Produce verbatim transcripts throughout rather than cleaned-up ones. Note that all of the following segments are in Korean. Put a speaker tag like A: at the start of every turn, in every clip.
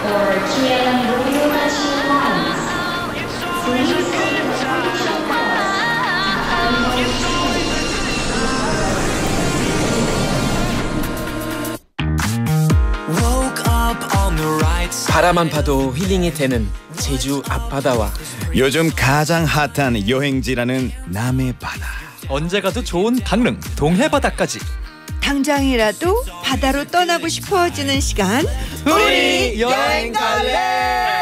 A: or K L M Royal Lines. Please take the connection
B: 바라만 봐도 힐링이 되는 제주 앞바다와
C: 요즘 가장 핫한 여행지라는 남해 바다.
D: 언제 가도 좋은 강릉 동해 바다까지.
E: 당장이라도 바다로 떠나고 싶어지는 시간.
D: 우리 여행
E: 갈래.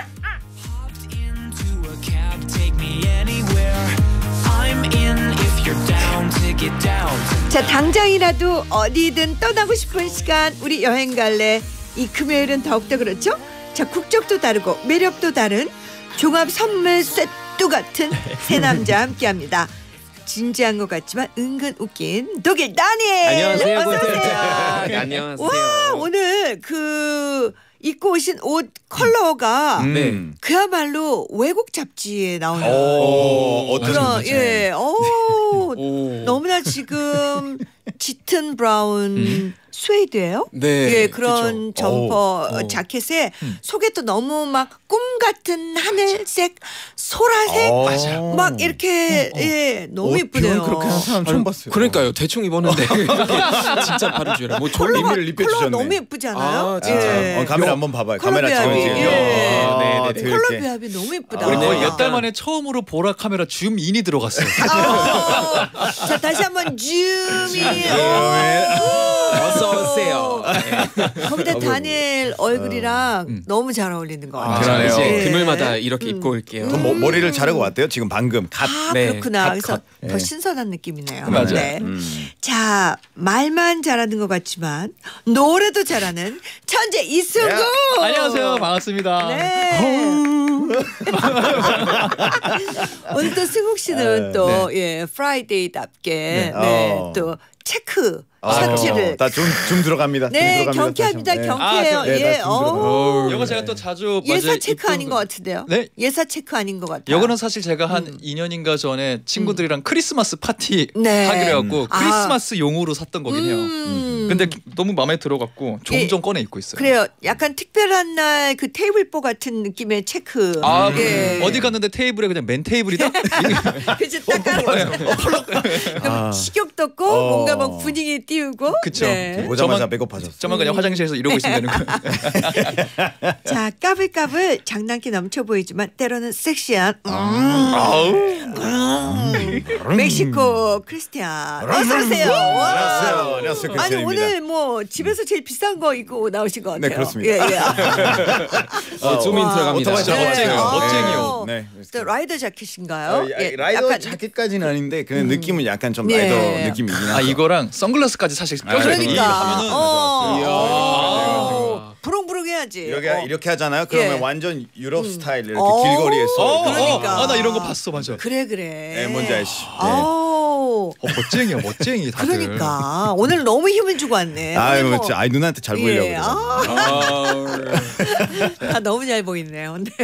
E: 자, 당장이라도 어디든 떠나고 싶은 시간. 우리 여행 갈래. 이 금요일은 더욱더 그렇죠? 자, 국적도 다르고 매력도 다른 종합 선물 세트 같은 세 남자 함께합니다. 진지한 것 같지만 은근 웃긴 독일 다니엘.
B: 안녕하세요.
E: 어서 오세요.
B: 안녕하세요.
E: 와, 오늘 그 입고 오신 옷 컬러가
C: 음.
B: 네.
E: 그야말로 외국 잡지에 나오는
C: 오, 어떤
E: 그런
C: 잡지?
E: 예, 오,
B: 오.
E: 너무나 지금 짙은 브라운 스웨이드예요?
B: 네.
E: 예, 그런
B: 그쵸.
E: 점퍼
B: 오, 오.
E: 자켓에 속에 또 너무 막 꿈 같은 하늘색, 소라색
C: 어.
B: 맞아.
E: 막 이렇게 예, 너무
C: 옷
E: 예쁘네요.
C: 표현 그렇게 하는 사람 처음 봤어요.
B: 그러니까요. 대충 입었는데 진짜 바로 주라. 뭐 졸리
E: 컬러가,
C: 의미를
E: 컬러가
C: 입혀주셨네.
E: 너무 예쁘지 않아요?
B: 아, 진짜.
E: 예.
C: 어, 카메라 한번 봐봐요.
E: 컬러
C: 카메라
E: 배합이,
C: 찍어야지.
E: 예.
C: 아,
B: 네, 네,
C: 되게
E: 컬러
C: 이렇게.
E: 배합이 너무 예쁘다.
C: 우리
D: 거의
C: 아.
D: 몇 달 만에 처음으로 보라 카메라 줌인이 들어갔어요.
E: 아, 자, 다시 한번 줌이.
B: 어서 오세요.
E: 거기다 다니엘 얼굴이랑 너무 잘 어울리는 것 같아요.
C: 그러네요.
B: 이제
E: 예.
B: 금요일마다 이렇게 입고 올게요.
C: 더 머, 머리를 자르고 왔대요. 지금 방금 갓.
E: 아,
B: 네,
E: 그렇구나.
B: 컷,
E: 그래서
B: 컷.
E: 더
C: 네.
E: 신선한 느낌이네요.
D: 맞아요.
E: 네.
C: 음.
E: 자, 말만 잘하는 것 같지만 노래도 잘하는 천재 이승우.
D: 안녕하세요. 반갑습니다.
E: 네. 오늘 또 승욱 씨는
C: 네.
E: 또 예, 프라이데이답게 네.
C: 어.
E: 또 체크
C: 아,
E: 셔츠를
C: 다좀좀 들어갑니다.
E: 네,
C: 좀 들어갑니다.
E: 경쾌합니다.
C: 다시. 네.
E: 경쾌해요.
D: 아,
C: 네,
E: 예.
C: 다좀
E: 어우.
C: 들어갑니다.
D: 이거 제가 또 자주
E: 예사
D: 맞아요.
E: 체크
D: 입고
E: 아닌 것 같은데요.
D: 네?
E: 예사 체크 아닌 것 같아요.
D: 이거는 사실 제가 한 이 년인가 전에 친구들이랑 크리스마스 파티
E: 네.
D: 하기로 해갖고
E: 아.
D: 크리스마스 용으로 샀던 거긴 해요.
E: 음.
D: 근데 너무 마음에 들어갖고 종종
E: 예.
D: 꺼내 입고 있어요.
E: 그래요. 약간 특별한 날 그 테이블보 같은 느낌의 체크.
D: 아,
E: 예.
D: 어디 갔는데 테이블에 그냥 맨 테이블이다?
E: 그치 딱 깔아서. 그럼
C: 아.
E: 식욕도 없고
C: 어.
E: 뭔가 막 분위기 띄우고.
D: 그쵸.
E: 네.
C: 오자마자
D: 저만-
C: 배고파졌어.
D: 저만 그냥 화장실에서 이러고 있으면 되는 거예요.
E: 자, 까불까불 장난기 넘쳐 보이지만 때로는 섹시한 음.
D: 아우.
E: 음. 멕시코 크리스티안 어서 오세요. 와.
C: 안녕하세요. 안녕하세요.
E: 아니
C: 크리스티안입니다.
E: 오늘 뭐 집에서 제일 비싼 거 입고 나오신 것 같아요.
C: 네, 그렇습니다.
E: 예, 예.
B: 어, 줌인
E: 와,
B: 들어갑니다.
C: 오토바이
D: 진짜
C: 타고
D: 멋쟁이요.
C: 왔어요.
D: 멋쟁이요.
C: 네.
E: 또 라이더 자켓인가요?
C: 어, 야,
E: 예,
C: 라이더
E: 약간-
C: 자켓까지는 아닌데 그 느낌은 약간 좀
E: 네.
C: 라이더 느낌이긴 하죠.
D: 아, 이거랑 선글라스까지 사실 껴져 있는
E: 그러니까.
D: 하면은
E: 어.
C: 이야.
E: 어. 부릉부릉 해야지.
C: 이렇게
E: 어.
C: 이렇게 하잖아요. 그러면
E: 예.
C: 완전 유럽 스타일 이렇게
E: 어.
C: 길거리에서
D: 어,
C: 이렇게.
E: 그러니까.
D: 어, 아, 나 이런 거 봤어, 맞아.
E: 그래 그래.
C: 네, 뭔지 아시죠? 네.
E: 아우.
D: 어, 멋쟁이야, 멋쟁이 다들.
E: 그러니까 오늘 너무 힘을 주고 왔네.
C: 아유,
E: 오늘 뭐-
C: 그렇지. 아이 누나한테 잘 보이려고.
E: 예.
C: 그래요.
E: 아, 다 너무 잘 보이네요. 네.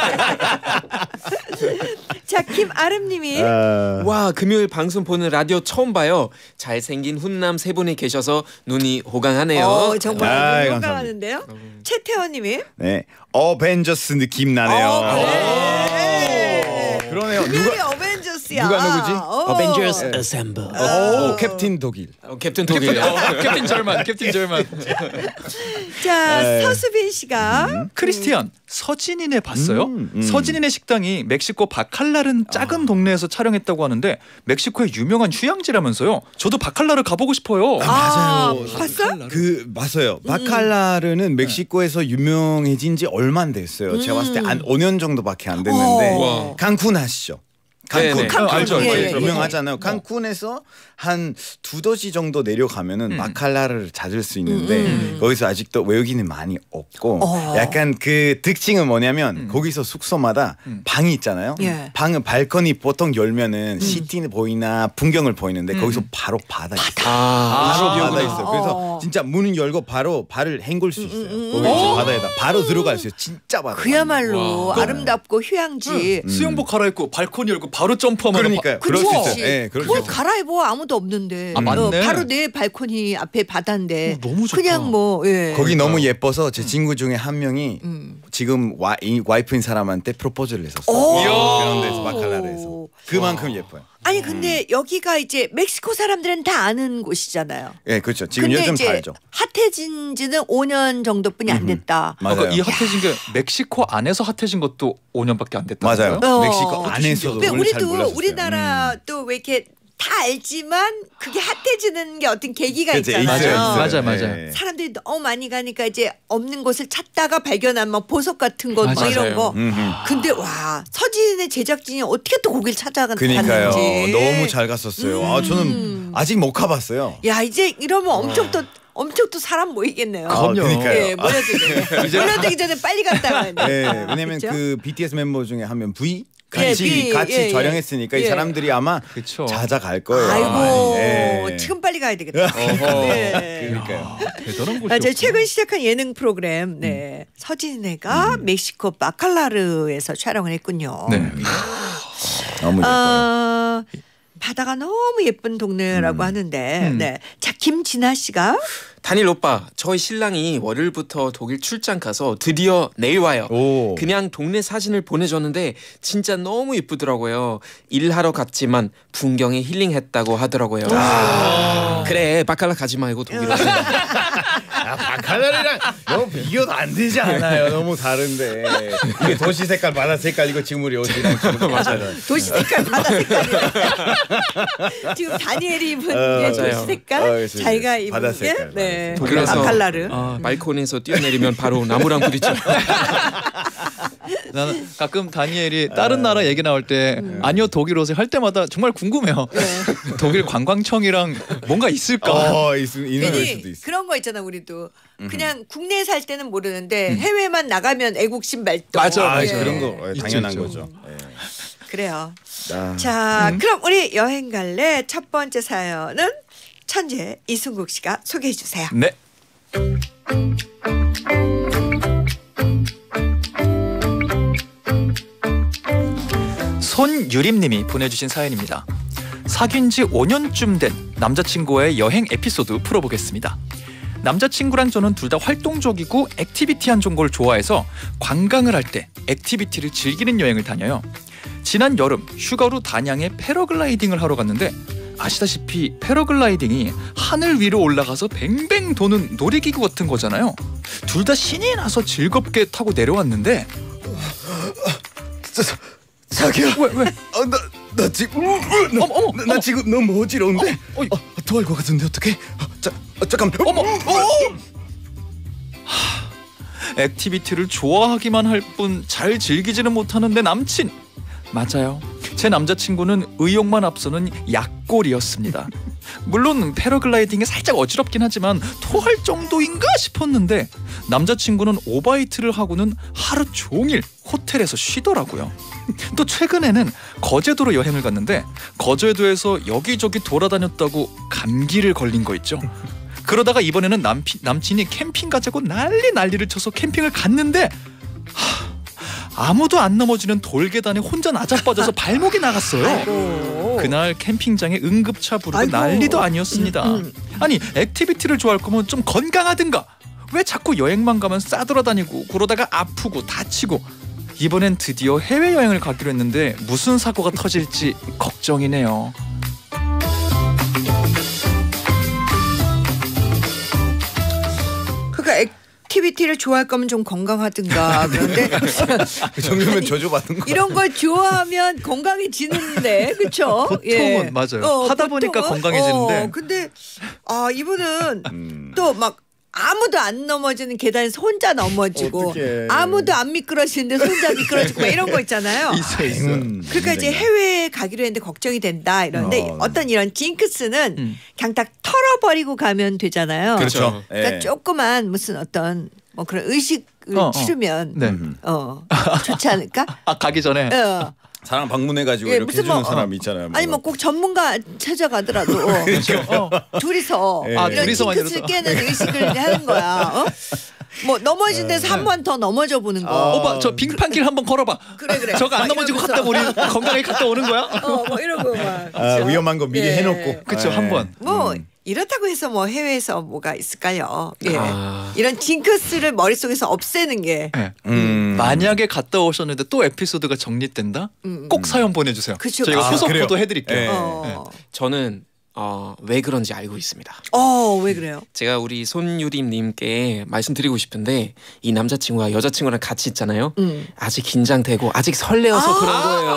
E: 자, 김아름님이
C: 아,
B: 와, 금요일 방송 보는 라디오 처음 봐요. 잘생긴 훈남 세 분이 계셔서 눈이 호강하네요.
E: 어, 정말
C: 아이,
E: 건강하는데요. 최태원님이
C: 네. 어벤져스 느낌 나네요.
E: 어, 그래.
C: 그러네요.
E: 금요일이
C: 누가
E: 어벤져스야.
C: 누가 누구지?
E: 어.
B: 어벤져스 어셈블.
C: 오, 캡틴 독일.
B: 어, 캡틴 독일.
D: 어, 캡틴 절만, 캡틴 절만.
E: 자,
C: 에이.
E: 서수빈 씨가
D: 크리스티안 서진이네 봤어요?
C: 음, 음.
D: 서진이네 식당이 멕시코 바칼라른 작은 동네에서 촬영했다고 하는데 멕시코의 유명한 휴양지라면서요. 저도 바칼라를 가보고 싶어요.
E: 아,
C: 맞아요.
E: 봤어요?
C: 그 맞아요. 바칼라르는 멕시코에서 유명해진 지 얼마 안 됐어요. 제가 봤을 때 한 오 년 정도밖에 안 됐는데
E: 어.
C: 칸쿤 아시죠?
B: 네네.
C: 칸쿤
E: 칸쿤.
D: 알죠, 알죠.
E: 예, 예, 예.
C: 유명하잖아요. 칸쿤에서 한 두 도시 정도 내려가면은
D: 음.
C: 바칼라를 찾을 수 있는데
E: 음.
C: 거기서 아직도 외국인이 많이 없고
E: 어.
C: 약간 그 특징은 뭐냐면 거기서 숙소마다 방이 있잖아요.
E: 예.
C: 방은 발코니 보통 열면은 시티는 보이나 풍경을 보이는데
D: 음.
C: 거기서 바로 바다 있어요.
B: 아,
C: 바로
D: 아,
C: 바다
D: 그렇구나.
C: 있어요. 그래서
E: 어.
C: 진짜 문을 열고 바로 발을 헹굴 수 있어요.
E: 음,
C: 거기
E: 어?
C: 바다에다 바로 들어갈 수 있어요. 진짜 바다.
E: 그야말로
D: 와.
E: 아름답고 휴양지.
D: 수영복 갈아입고 발코니 열고 바로 점프하면
C: 그러니까요. 그럴 수
E: 그치.
C: 있어요. 예, 그럴 수
E: 뭘
C: 있어요.
E: 갈아입어 아무도 없는데
D: 아, 맞네.
E: 어, 바로 내 발코니 앞에 바다인데
D: 어, 너무 좋다.
E: 그냥 뭐 예.
C: 거기 너무 예뻐서 제 친구 중에 한 명이
E: 음.
C: 지금 와, 이 와이프인 사람한테 프로포즈를 했었어요.
E: 오.
C: 그런 데서 바칼라르에서 그만큼 예뻐요.
E: 아니 근데 여기가 이제 멕시코 사람들은 다 아는 곳이잖아요.
C: 예, 그렇죠. 지금
E: 근데
C: 요즘
E: 이제
C: 다 알죠.
E: 핫해진 지는 오 년 정도뿐이 안 됐다.
C: 맞아요.
D: 그러니까 이 핫해진 게 멕시코 안에서 핫해진 것도 오 년밖에 안 됐다는
C: 맞아요.
D: 거예요?
E: 어.
C: 멕시코 안에서도
E: 왜
C: 원래 잘
E: 우리도
C: 몰랐었어요.
E: 우리나라
C: 음.
E: 또 왜 이렇게 다 알지만 그게 핫해지는 게 어떤 계기가
C: 그치,
E: 있잖아요.
C: 있어요, 있어요.
D: 맞아요, 맞아요.
C: 예.
E: 사람들이 너무 많이 가니까 이제 없는 곳을 찾다가 발견한 막 보석 같은 거 막
D: 맞아요.
E: 이런 거.
C: 음흠.
E: 근데 와 서진의 제작진이 어떻게 또 거길 찾아갔는지.
C: 그니까요. 너무 잘 갔었어요. 아,
E: 음.
C: 저는 아직 못 가봤어요.
E: 야 이제 이러면 엄청 또 엄청 또 사람 모이겠네요.
C: 아, 그러니까요.
E: 예, 몰려들고 몰려들기 전에 빨리 갔다 와야 돼.
C: 네, 왜냐면
E: 그쵸?
C: 그 비티에스 멤버 중에 한 명 V
E: 예,
C: 같이
E: V,
C: 같이
E: 예, 예.
C: 촬영했으니까 이
E: 예.
C: 사람들이 아마
D: 그쵸.
C: 자자 갈 거예요.
E: 아이고
C: 예.
E: 지금 빨리 가야 되겠다.
C: 어허.
E: 네.
C: 그러니까요.
D: 대단한 곳이요.
E: 아, 제 최근 시작한 예능 프로그램 네 서진애가 멕시코 바칼라르에서 촬영을 했군요.
D: 네.
C: 너무 예뻐요.
E: 어, 바다가 너무 예쁜 동네라고 하는데
D: 음.
E: 네. 자 김진아 씨가
B: 단일 오빠, 저희 신랑이 월요일부터 독일 출장 가서 드디어 내일 와요.
C: 오.
B: 그냥 동네 사진을 보내줬는데 진짜 너무 예쁘더라고요. 일하러 갔지만 풍경에 힐링했다고 하더라고요. 그래, 바칼라 가지 말고 독일로.
C: 아, 바칼라르랑 너무 비교도 안 되지 않아요. 너무 다른데 이게 도시 색깔, 바다 색깔 이거 지금 우리 옷이랑 맞아요.
E: 도시 색깔 바다 색깔이래. 지금 다니엘이 입은
C: 어,
E: 게 도시
B: 맞아요.
E: 색깔,
C: 어, 그렇지.
E: 자기가 입은
C: 바다
E: 게
C: 색깔,
E: 네.
B: 독일에서
E: 바칼라르.
B: 아, 발코니에서 뛰어내리면 바로 나무랑 부딪혀.
D: 나는 가끔 다니엘이 다른 나라 얘기 나올 때 아니요 독일 오세요 할 때마다 정말 궁금해요. 독일 관광청이랑 뭔가 있을까?
C: 어, 있, 있는 걸 수도
E: 괜히
C: 있어.
E: 그런 거 있잖아 우리도 그냥 국내에 살 때는 모르는데 해외만 나가면 애국심 발동.
D: 맞아,
C: 아,
D: 맞아.
C: 그런 거 예,
D: 있죠,
C: 당연한
D: 있죠.
C: 거죠. 예.
E: 그래요.
C: 아.
E: 자, 그럼 우리 여행 갈래 첫 번째 사연은 천재 이순국 씨가 소개해 주세요.
D: 네. 손유림님이 보내주신 사연입니다. 사귄 지 오 년쯤 된 남자친구의 여행 에피소드 풀어보겠습니다. 남자친구랑 저는 둘 다 활동적이고 액티비티한 걸 좋아해서 관광을 할 때 액티비티를 즐기는 여행을 다녀요. 지난 여름 휴가로 단양에 패러글라이딩을 하러 갔는데 아시다시피 패러글라이딩이 하늘 위로 올라가서 뱅뱅 도는 놀이기구 같은 거잖아요. 둘 다 신이 나서 즐겁게 타고 내려왔는데
C: 자기야.
D: 왜 왜?
C: 어, 나, 나 지금
D: 어머 어머
C: 나, 나 지금 너무 어지러운데.
D: 어, 어,
C: 어, 토할 것 같은데 어떡해? 어, 자, 어, 잠깐만.
D: 어머 액티비티를 좋아하기만 할 뿐 잘 즐기지는 못하는 내 남친. 맞아요. 제 남자친구는 의욕만 앞서는 약골이었습니다. 물론 패러글라이딩이 살짝 어지럽긴 하지만 토할 정도인가 싶었는데 남자친구는 오바이트를 하고는 하루 종일 호텔에서 쉬더라고요. 또 최근에는 거제도로 여행을 갔는데 거제도에서 여기저기 돌아다녔다고 감기를 걸린 거 있죠. 그러다가 이번에는 남피, 남친이 캠핑 가자고 난리 난리를 쳐서 캠핑을 갔는데 하, 아무도 안 넘어지는 돌계단에 혼자 나자빠져서 발목이 나갔어요.
E: 아이고.
D: 그날 캠핑장에 응급차 부르고
E: 아이고.
D: 난리도 아니었습니다.
E: 음, 음.
D: 아니 액티비티를 좋아할 거면 좀 건강하든가 왜 자꾸 여행만 가면 싸돌아다니고 그러다가 아프고 다치고. 이번엔 드디어 해외여행을 가기로 했는데 무슨 사고가 터질지 걱정이네요.
E: 그러니까 액티비티를 좋아할 거면 좀 건강하든가. 그런데
C: 그 정도면 저주받는 거.
E: 이런 걸 좋아하면 건강해지는데 그렇죠?
D: 보통은 맞아요. 하다 보니까 건강해지는데.
E: 어, 근데 아 이분은
C: 음.
E: 또 막 아무도 안 넘어지는 계단에서 혼자 넘어지고
C: 어떡해.
E: 아무도 안 미끄러지는데 혼자 미끄러지고 막 이런 거 있잖아요.
D: 있어 있어.
C: 음,
E: 그러니까 이제
C: 인생이야.
E: 해외에 가기로 했는데 걱정이 된다 이러는데
C: 어.
E: 어떤 이런 징크스는
D: 음.
E: 그냥 딱 털어버리고 가면 되잖아요.
C: 그렇죠.
E: 그러니까
C: 예.
E: 조그만 무슨 어떤 뭐 그런 의식을
D: 어, 어.
E: 치르면
D: 네.
C: 음.
E: 어 좋지 않을까?
D: 아 가기 전에
E: 어.
C: 사람 방문해가지고
E: 예,
C: 이렇게
E: 무슨
C: 해주는
E: 뭐,
C: 사람 있잖아요.
E: 아니 뭐 꼭 전문가 찾아가더라도
D: 어.
E: 둘이서
C: 예.
D: 아,
E: 이런
D: 둘이서만
E: 징크스를
D: 이래서.
E: 깨는 의식을 하는 거야. 어? 뭐 넘어진 데서 한 번 더 넘어져 보는 거.
C: 어.
D: 오빠 저 빙판길 한번 걸어봐.
E: 그래 그래.
D: 저거 안
E: 막
D: 넘어지고
E: 이러면서.
D: 갔다 우리 건강하게 갔다 오는 거야?
E: 어, 뭐 이러고 막.
C: 아,
E: 그죠?
C: 위험한 거 미리
E: 예.
C: 해놓고.
D: 그쵸
C: 네.
D: 한 번.
E: 뭐 이렇다고 해서 뭐 해외에서 뭐가 있을까요? 예.
B: 아.
E: 이런 징크스를 머릿속에서 없애는 게
D: 네.
C: 음.
D: 만약에 갔다 오셨는데 또 에피소드가 정리된다? 꼭 사연 보내주세요.
E: 그쵸,
D: 저희가
E: 그쵸.
D: 후속
C: 아, 그래요?
D: 보도 해드릴게요.
C: 네.
E: 어.
B: 저는 어, 왜 그런지 알고 있습니다.
E: 어, 왜 그래요?
B: 제가 우리 손유림님께 말씀드리고 싶은데 이 남자친구가 여자친구랑 같이 있잖아요.
E: 음.
B: 아직 긴장되고 아직 설레어서
E: 아.
B: 그런 거예요.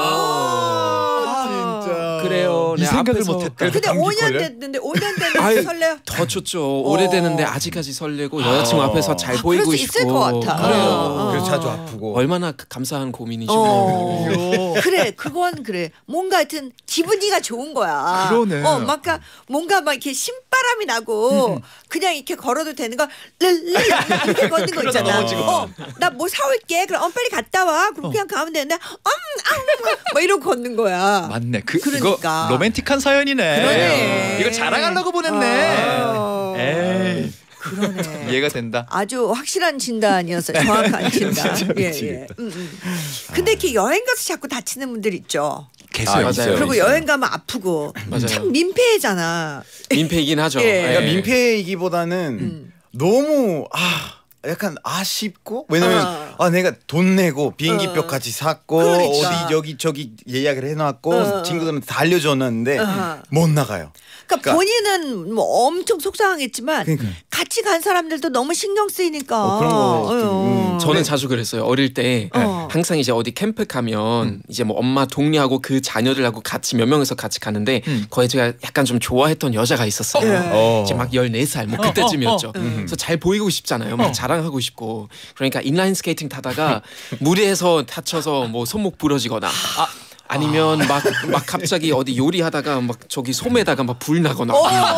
E: 아,
C: 진짜.
B: 그래요.
D: 이
B: 내
D: 생각을
B: 앞에서
D: 못했다.
E: 근데
C: 감기
E: 오 년
C: 걸려요?
E: 됐는데 오 년 됐는데
B: 아이,
E: 설레요?
B: 더 좋죠. 오래되는데 아직까지 설레고 여자친구
C: 아.
B: 앞에서 잘
E: 아,
B: 보이고
E: 그럴 수
B: 싶고.
E: 있을 것 같아.
B: 그래요.
E: 어.
C: 그래서 자주 아프고.
B: 얼마나 감사한 고민이죠.
E: 어. 그래, 그건 그래. 뭔가 하여튼 기분이가 좋은 거야.
D: 그러네.
E: 어, 막 뭔가 막 이렇게 신바람이 나고 그냥 이렇게 걸어도 되는 거 릴리 이렇게 걷는 거
D: 그러다
E: 있잖아.
D: 넘어지고.
E: 어, 나 뭐 사올게. 그럼 어, 빨리 갔다 와. 그럼 그냥 가면 되는데, 음, 아, 뭐 이러고 걷는 거야.
D: 맞네. 그,
E: 그러니까.
D: 이거 로맨틱한 사연이네.
E: 그러네.
D: 이거 자랑하려고 보냈네.
E: 어.
D: 에이.
E: 그러네.
D: 이해가 된다.
E: 아주 확실한 진단이었어요. 정확한 진단.
C: 진짜
E: 예, 예.
C: 미치겠다.
E: 음, 음. 근데 이렇게 여행 가서 자꾸 다치는 분들 있죠.
D: 계속
C: 아,
B: 맞아요.
C: 있어요,
E: 그리고
C: 있어요.
E: 여행 가면 아프고
B: 맞아요.
E: 참 민폐잖아.
B: 민폐이긴 하죠.
E: 예.
C: 그러니까
B: 예.
C: 민폐이기보다는 너무 아 약간 아쉽고 왜냐면
E: 어.
C: 아 내가 돈 내고 비행기표
E: 어.
C: 같이 샀고
E: 그러니까.
C: 어디 여기 저기 예약을 해놨고
E: 어.
C: 친구들한테 다 알려줬는데
E: 어.
C: 못 나가요.
E: 그러니까,
C: 그러니까-
E: 본인은 뭐 엄청 속상하겠지만
C: 그러니까.
E: 같이 간 사람들도 너무 신경 쓰이니까.
C: 어, 그런 거 좀,
E: 어.
C: 음,
B: 저는
C: 네.
B: 자주 그랬어요. 어릴 때
E: 어.
B: 항상 이제 어디 캠프 가면 이제 뭐 엄마 동료하고 그 자녀들하고 같이 몇 명에서 같이 가는데
D: 음.
B: 거기 제가 약간 좀 좋아했던 여자가 있었어요.
E: 예.
C: 어.
B: 이제 막 열네 살 뭐 그때쯤이었죠.
D: 어,
E: 어,
C: 어.
B: 그래서 잘 보이고 싶잖아요. 막 자랑하고 싶고. 그러니까 인라인 스케이팅 타다가 무리해서 다쳐서 뭐 손목 부러지거나 아, 아니면 막 막 갑자기 어디 요리하다가 막 저기 솜에다가 막 불 나거나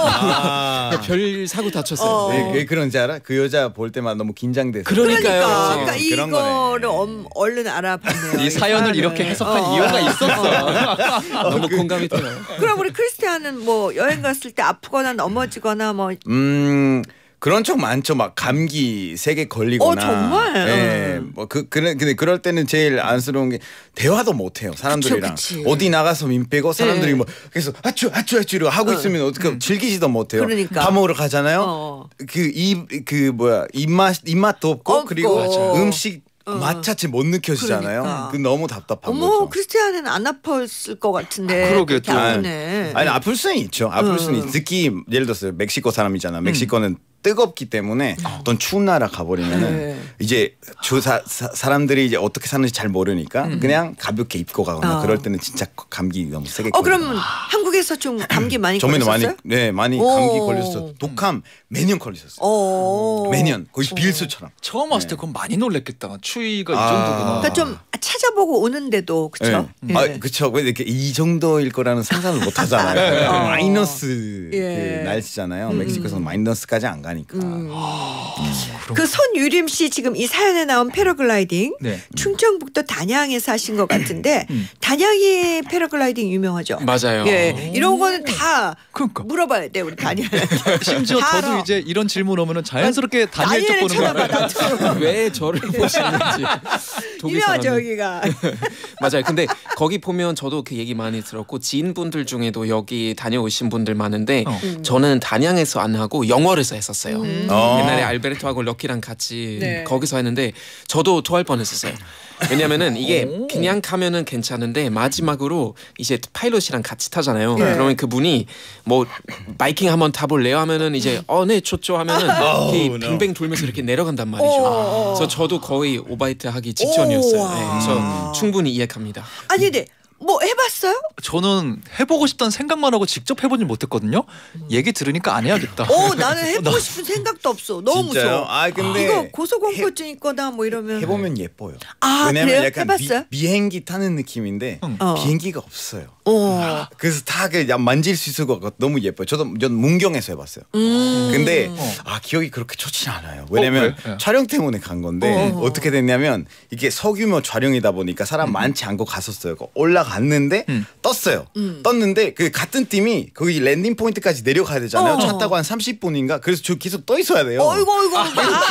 C: 아.
B: 별 사고 다쳤어요.
E: 어.
C: 왜, 왜 그런지 알아? 그 여자 볼 때마다 너무 긴장돼서.
B: 그러니까요.
E: 그러니까,
B: 그렇지.
E: 그러니까
C: 그런
E: 이거를
C: 거네.
E: 엄, 얼른 알아봤네요.
D: 이 사연을 이렇게 해석한
E: 어.
D: 이유가 있었어.
B: 너무 공감이 돼요.
E: 그럼 우리 크리스티안은 뭐 여행 갔을 때 아프거나 넘어지거나 뭐
C: 음 그런 적 많죠. 막 감기 세게 걸리거나.
E: 어, 정말?
C: 예. 뭐그 그래 근데 그럴 때는 제일 안쓰러운 게 대화도 못 해요. 사람들이랑.
E: 그쵸, 그치.
C: 어디 나가서 민 빼고 사람들이
E: 네.
C: 뭐 그래서 아쭈 아쭈 아쭈로 하고 있으면 어떻게 즐기지도 못해요.
E: 그러니까.
C: 밥 먹으러 가잖아요.
E: 어.
C: 그 입 그 뭐야 입맛 입맛도 없고
E: 없고.
C: 그리고
E: 맞아.
C: 음식 맛 자체 못 느껴지잖아요.
E: 그러니까.
C: 그 너무 답답한
E: 어머
C: 거죠.
E: 크리스티안은 안 아팠을 것 같은데.
D: 아, 그러게요,
E: 그렇게
D: 또.
E: 아프네.
C: 아니 아플 수는 있죠. 아플
E: 음.
C: 수는 있. 특히 예를 들어서 멕시코 사람이잖아. 멕시코는 뜨겁기 때문에 어떤 추운 나라 가버리면은
E: 네.
C: 이제 조사 사, 사람들이 이제 어떻게 사는지 잘 모르니까 그냥 가볍게 입고 가거나
E: 어.
C: 그럴 때는 진짜 감기 너무 세게.
E: 어
C: 걸려요.
E: 그러면 한국에서 좀 감기 많이
C: 처음에는 많이
E: 걸렸어요?
C: 네 많이
E: 오.
C: 감기 걸렸어. 독감 매년 걸렸었어.
E: 어.
C: 매년 거의 빌수처럼.
D: 처음 왔을 때 그건 많이 놀랬겠다. 추위가 이
C: 아.
D: 정도구나.
E: 그러니까 좀 찾아보고 오는데도 그렇죠.
C: 예. 아 그렇죠. 왜 이렇게 이 정도일 거라는 상상을 못 하잖아요.
E: 어.
C: 마이너스
E: 예.
C: 그 날씨잖아요. 멕시코에서는 마이너스까지 안 가니까.
E: 그 손유림 씨 지금 이 사연에 나온 패러글라이딩
D: 네.
E: 충청북도 단양에서 하신 것 같은데 단양이 패러글라이딩 유명하죠.
B: 맞아요.
E: 예, 이런 거는 다
D: 그러니까.
E: 물어봐야 돼 우리 다니엘.
D: 심지어
E: 다
D: 저도
E: 알아.
D: 이제 이런 질문 오면은 자연스럽게 다니엘 쪽
E: 다니엘을
D: 보는 거야.
E: 쳐다봐 나도.
B: 왜 저를 보시는지 독일
E: 유명하죠
B: 사람은.
E: 여기가.
B: 맞아요. 근데 거기 보면 저도 그 얘기 많이 들었고 지인분들 중에도 여기 다녀오신 분들 많은데
D: 어.
B: 저는 단양에서 안 하고 영월에서 했었어요.
C: 어.
B: 옛날에 알베르토하고 럭키랑 같이
E: 네.
B: 거기서 했는데 저도 토할 뻔했었어요. 왜냐면은 이게 그냥 가면은 괜찮은데 마지막으로 이제 파일럿이랑 같이 타잖아요.
E: 네.
B: 그러면 그분이 뭐 바이킹 한번 타볼래요 하면은 이제 어 네 좋죠 하면은 이렇게
C: Oh, no.
B: 뱅뱅 돌면서 이렇게 내려간단 말이죠.
E: 어.
B: 그래서 저도 거의 오바이트 하기 직전이었어요.
E: 오,
B: 네,
E: 와.
B: 그래서 충분히 이해합니다.
E: 아니 근데 뭐 해봤어요?
D: 저는 해보고 싶다는 생각만 하고 직접 해보진 못했거든요. 얘기 들으니까 안 해야겠다.
E: 어 나는 해보고 싶은 생각도 없어. 너무
C: 진짜요?
E: 무서워.
C: 아 근데
E: 이거 고소공포증 있거나 뭐 이러면
C: 해보면 예뻐요.
E: 아,
C: 왜냐면
E: 그래요?
C: 약간
E: 해봤어요?
C: 비, 비행기 타는 느낌인데
E: 어.
C: 비행기가 없어요.
E: 어.
C: 그래서 다 그 만질 수 있을 것 같고 너무 예뻐요. 저도 전 문경에서 해봤어요.
E: 음.
C: 근데 아 기억이 그렇게 좋진 않아요. 왜냐면
D: 왜? 예.
C: 촬영 때문에 간 건데
E: 어.
C: 어. 떻게 됐냐면 이게 소규모 촬영이다 보니까 사람 많지 않고 갔었어요. 올라갔는데
D: 음.
C: 떴어요. 떴는데 그 같은 팀이 거기 랜딩 포인트까지 내려가야 되잖아요.
E: 어.
C: 차 타고 한 삼십 분인가. 그래서 저 계속 떠 있어야 돼요.
E: 어이구 어이구. 아,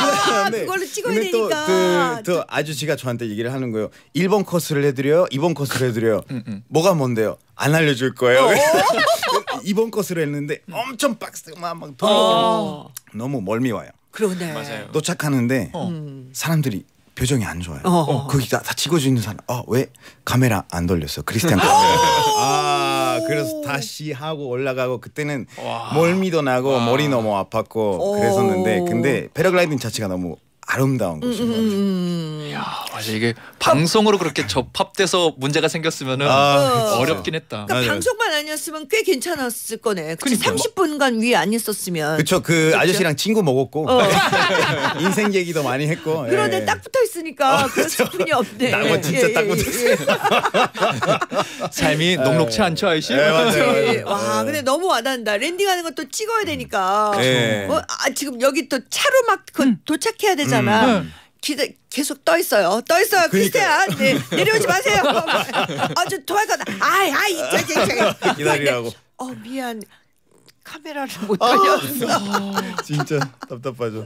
C: 근데-
E: 그걸로 찍어야
C: 근데 또,
E: 되니까.
C: 그, 또 아저씨가 저한테 얘기를 하는 거예요. 일 번 코스를 해드려요. 이 번 코스를 해드려요. 뭐가 뭔데요? 안 알려줄 거예요. 이 번 코스를 했는데 엄청 빡세고 막, 막 돈,
E: 어.
C: 너무 멀미 와요.
E: 그러네.
B: 맞아요.
C: 도착하는데
D: 어.
C: 사람들이 표정이 안 좋아요.
E: 어.
C: 거기 다, 다 찍어주는 있는 사람. 아, 왜 카메라 안 돌렸어? 크리스티안 카메라. 아, 그래서 다시 하고 올라가고 그때는 멀미도 나고 머리 너무 아팠고 그랬었는데 근데 패러글라이딩 자체가 너무 아름다운 곳인 것 같아요.
E: 음.
D: 야, 맞아 이게 방송으로 그렇게 접합돼서 문제가 생겼으면은
C: 아,
D: 어렵긴 했다.
E: 그러니까
C: 맞아요.
E: 방송만 아니었으면 꽤 괜찮았을 거네. 그치?
D: 그러니까.
E: 삼십 분간 위에 안 있었으면.
C: 그렇죠. 그 아저씨랑 친구 먹었고
E: 어.
C: 인생 얘기도 많이 했고.
E: 그런데
C: 예.
E: 딱 붙어 있으니까 그런 스푼이 없네.
C: 나하고 진짜 딱 붙어
E: 있어.
D: 삶이 녹록치 않죠, 아이씨?
C: 예, 맞아요.
E: 네. 와, 근데 너무 와닿는다. 랜딩하는 것도 찍어야 되니까.
C: 네.
E: 어, 아, 지금 여기 또 차로 막 그, 도착해야 되잖아.
D: 음.
E: 기다, 계속 떠 있어요. 떠 있어요. 크리스티안. 네, 내려오지 마세요. 아, 저 도망가다. 아이, 아이, 저기, 저기.
C: 기다리라고.
E: 어, 미안. 카메라를 못 돌렸어.
C: 진짜 답답하죠.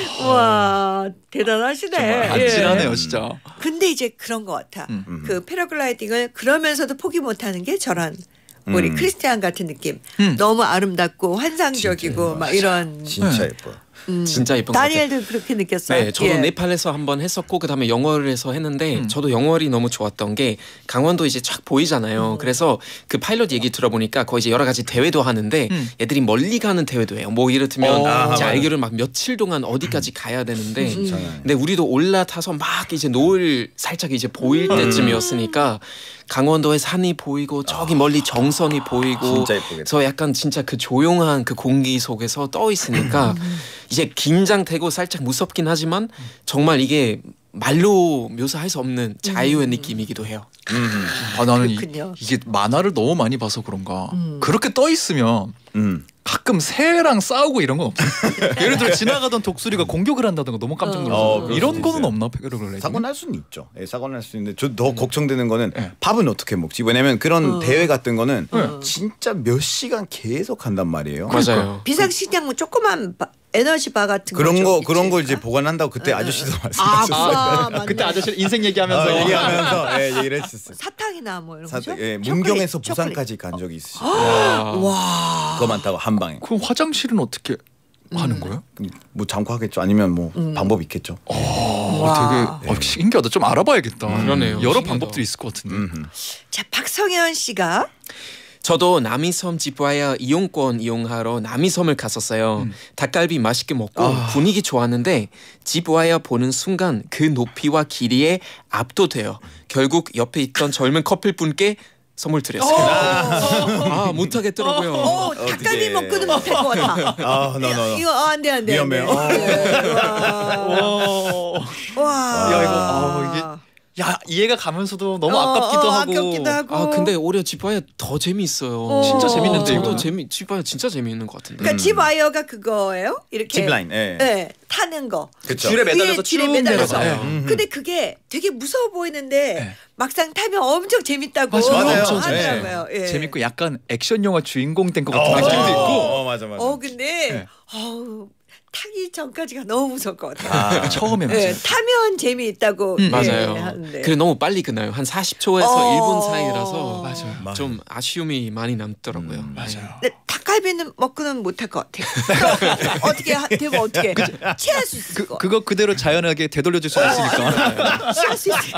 E: 와, 대단하시네.
D: 안진하네요,
E: 예.
D: 진짜.
E: 근데 이제 그런 것 같아.
D: 음.
E: 그 패러글라이딩을 그러면서도 포기 못하는 게 저런 우리
C: 음.
E: 크리스티안 같은 느낌.
D: 음.
E: 너무 아름답고 환상적이고 막 이런.
C: 진짜 예뻐.
E: 음.
B: 진짜 예쁜 것 같아요.
E: 다니엘도 그렇게 느꼈어요.
B: 네, 저도
E: 예.
B: 네팔에서 한번 했었고 그다음에 영월에서 했는데
D: 음.
B: 저도 영월이 너무 좋았던 게 강원도 이제 쫙 보이잖아요. 그래서 그 파일럿 얘기 들어보니까 거기 이제 여러 가지 대회도 하는데
D: 음.
B: 애들이 멀리 가는 대회도 해요. 뭐 이를테면
D: 어.
C: 아,
B: 이제
C: 맞아요.
B: 알기로는 막 며칠 동안 어디까지 가야 되는데
C: 진짜요.
B: 근데 우리도 올라타서 막 이제 노을 살짝 이제 보일 때쯤이었으니까 강원도의 산이 보이고 저기 멀리 정선이 보이고
C: 진짜 예쁘겠다.
B: 그래서 약간 진짜 그 조용한 그 공기 속에서 떠 있으니까 이제 긴장되고 살짝 무섭긴 하지만 정말 이게 말로 묘사할 수 없는 자유의 느낌이기도 해요.
C: 음.
D: 아 나는 이,
E: 그렇군요.
D: 이게 만화를 너무 많이 봐서 그런가.
E: 음.
D: 그렇게 떠 있으면
C: 음.
D: 가끔 새랑 싸우고 이런 건 없어요. 예를 들어 지나가던 독수리가 공격을 한다든가 너무 깜짝 놀라서
C: 어, 그럴
D: 이런
C: 수도
D: 거는
C: 있어요.
D: 없나 패러글라이딩?
C: 사고 날 수는 있죠. 예, 사고 날 수 있는데 저 더 걱정되는 거는
D: 네.
C: 밥은 어떻게 먹지? 왜냐면 그런
E: 어.
C: 대회 같은 거는
E: 어.
C: 진짜 몇 시간 계속 한단 말이에요.
B: 맞아요.
E: 비상식량 뭐 조그만 바, 에너지 바 같은
C: 그런
E: 좀
C: 거
E: 있지
C: 그런 걸 이제
E: 않을까?
C: 보관한다고 그때 아저씨도
E: 아,
C: 말씀하셨어요.
E: 아, 맞네.
D: 그때 아저씨 인생 얘기하면서
C: 어, 얘기하면서 예, 얘기를 했었어요.
E: 사탕이나 뭐 이런
C: 사,
E: 거죠?
C: 예,
E: 초콜릿,
C: 문경에서
E: 초콜릿.
C: 부산까지 간 적이 있으시죠.
E: 와.
C: 그거 많다고 한 방에.
D: 그 화장실은 어떻게 하는 거예요?
C: 뭐 잠고 하겠죠. 아니면 뭐
E: 음.
C: 방법 있겠죠.
D: 어, 되게 어, 신기하다. 좀 알아봐야겠다.
B: 그러네요.
D: 여러
B: 신기하다.
D: 방법들이 있을 것 같은데.
C: 음흠.
E: 자, 박성현 씨가
B: 저도 남이섬 집와야 이용권 이용하러 남이섬을 갔었어요. 닭갈비 맛있게 먹고 분위기 좋았는데 집와야 보는 순간 그 높이와 길이에 압도돼요. 결국 옆에 있던 젊은 커플분께 선물 드렸어요. 아 못하겠더라고요.
E: 어, 닭갈비
C: 어떻게.
E: 먹고는 못할 것 같아.
C: 아, no, no, no.
E: 이거 어, 안 돼, 안 돼. 안 돼.
C: 위험해요.
E: 네, 와.
D: 어.
E: 와.
D: 야, 이거, 아, 이게 야 이해가 가면서도 너무
E: 어,
D: 아깝기도
E: 어,
B: 뭐.
D: 하고.
E: 아깝기도 하고.
B: 아 근데 오히려 집와야 더 재미있어요.
E: 어. 진짜 재밌는데,
B: 저도
D: 이거는.
B: 재미 집와야 진짜 재미있는 것 같은데.
E: 그러니까 집 와이어가 그거예요? 이렇게
C: 짚라인. 예.
E: 네, 타는 거.
C: 그렇죠.
D: 줄에 매달려서
E: 위에 줄에
D: 쭉
E: 매달려서.
D: 내려가요.
C: 음.
E: 근데 그게 되게 무서워 보이는데
D: 네.
E: 막상 타면 엄청 재밌다고
C: 맞아요.
B: 엄청
E: 하더라고요. 예.
D: 재밌고 약간 액션 영화 주인공 된 것 같은
C: 어,
D: 느낌도 있고.
C: 어, 맞아 맞아.
E: 어 근데
D: 네.
E: 어우, 타기 전까지가 너무 무서울 것 같아요.
C: 아,
D: 처음에 맞아요.
E: 예, 타면 재미있다고
D: 음.
E: 예,
B: 맞아요.
E: 하는데.
B: 그래 너무 빨리 끝나요. 한 사십 초에서
E: 어.
B: 일 분 사이라서
D: 맞아요.
C: 맞아요.
B: 좀 아쉬움이 많이 남더라고요.
C: 음,
D: 맞아요.
E: 근데 닭갈비는 먹고는 못할 것 같아요. 또 어떻게 하- 되면 어떻게 취할 수 있을
D: 그
E: 거.
D: 그거 그대로 자연하게 되돌려줄 수 있으니까.
E: 취할 수 있을 거.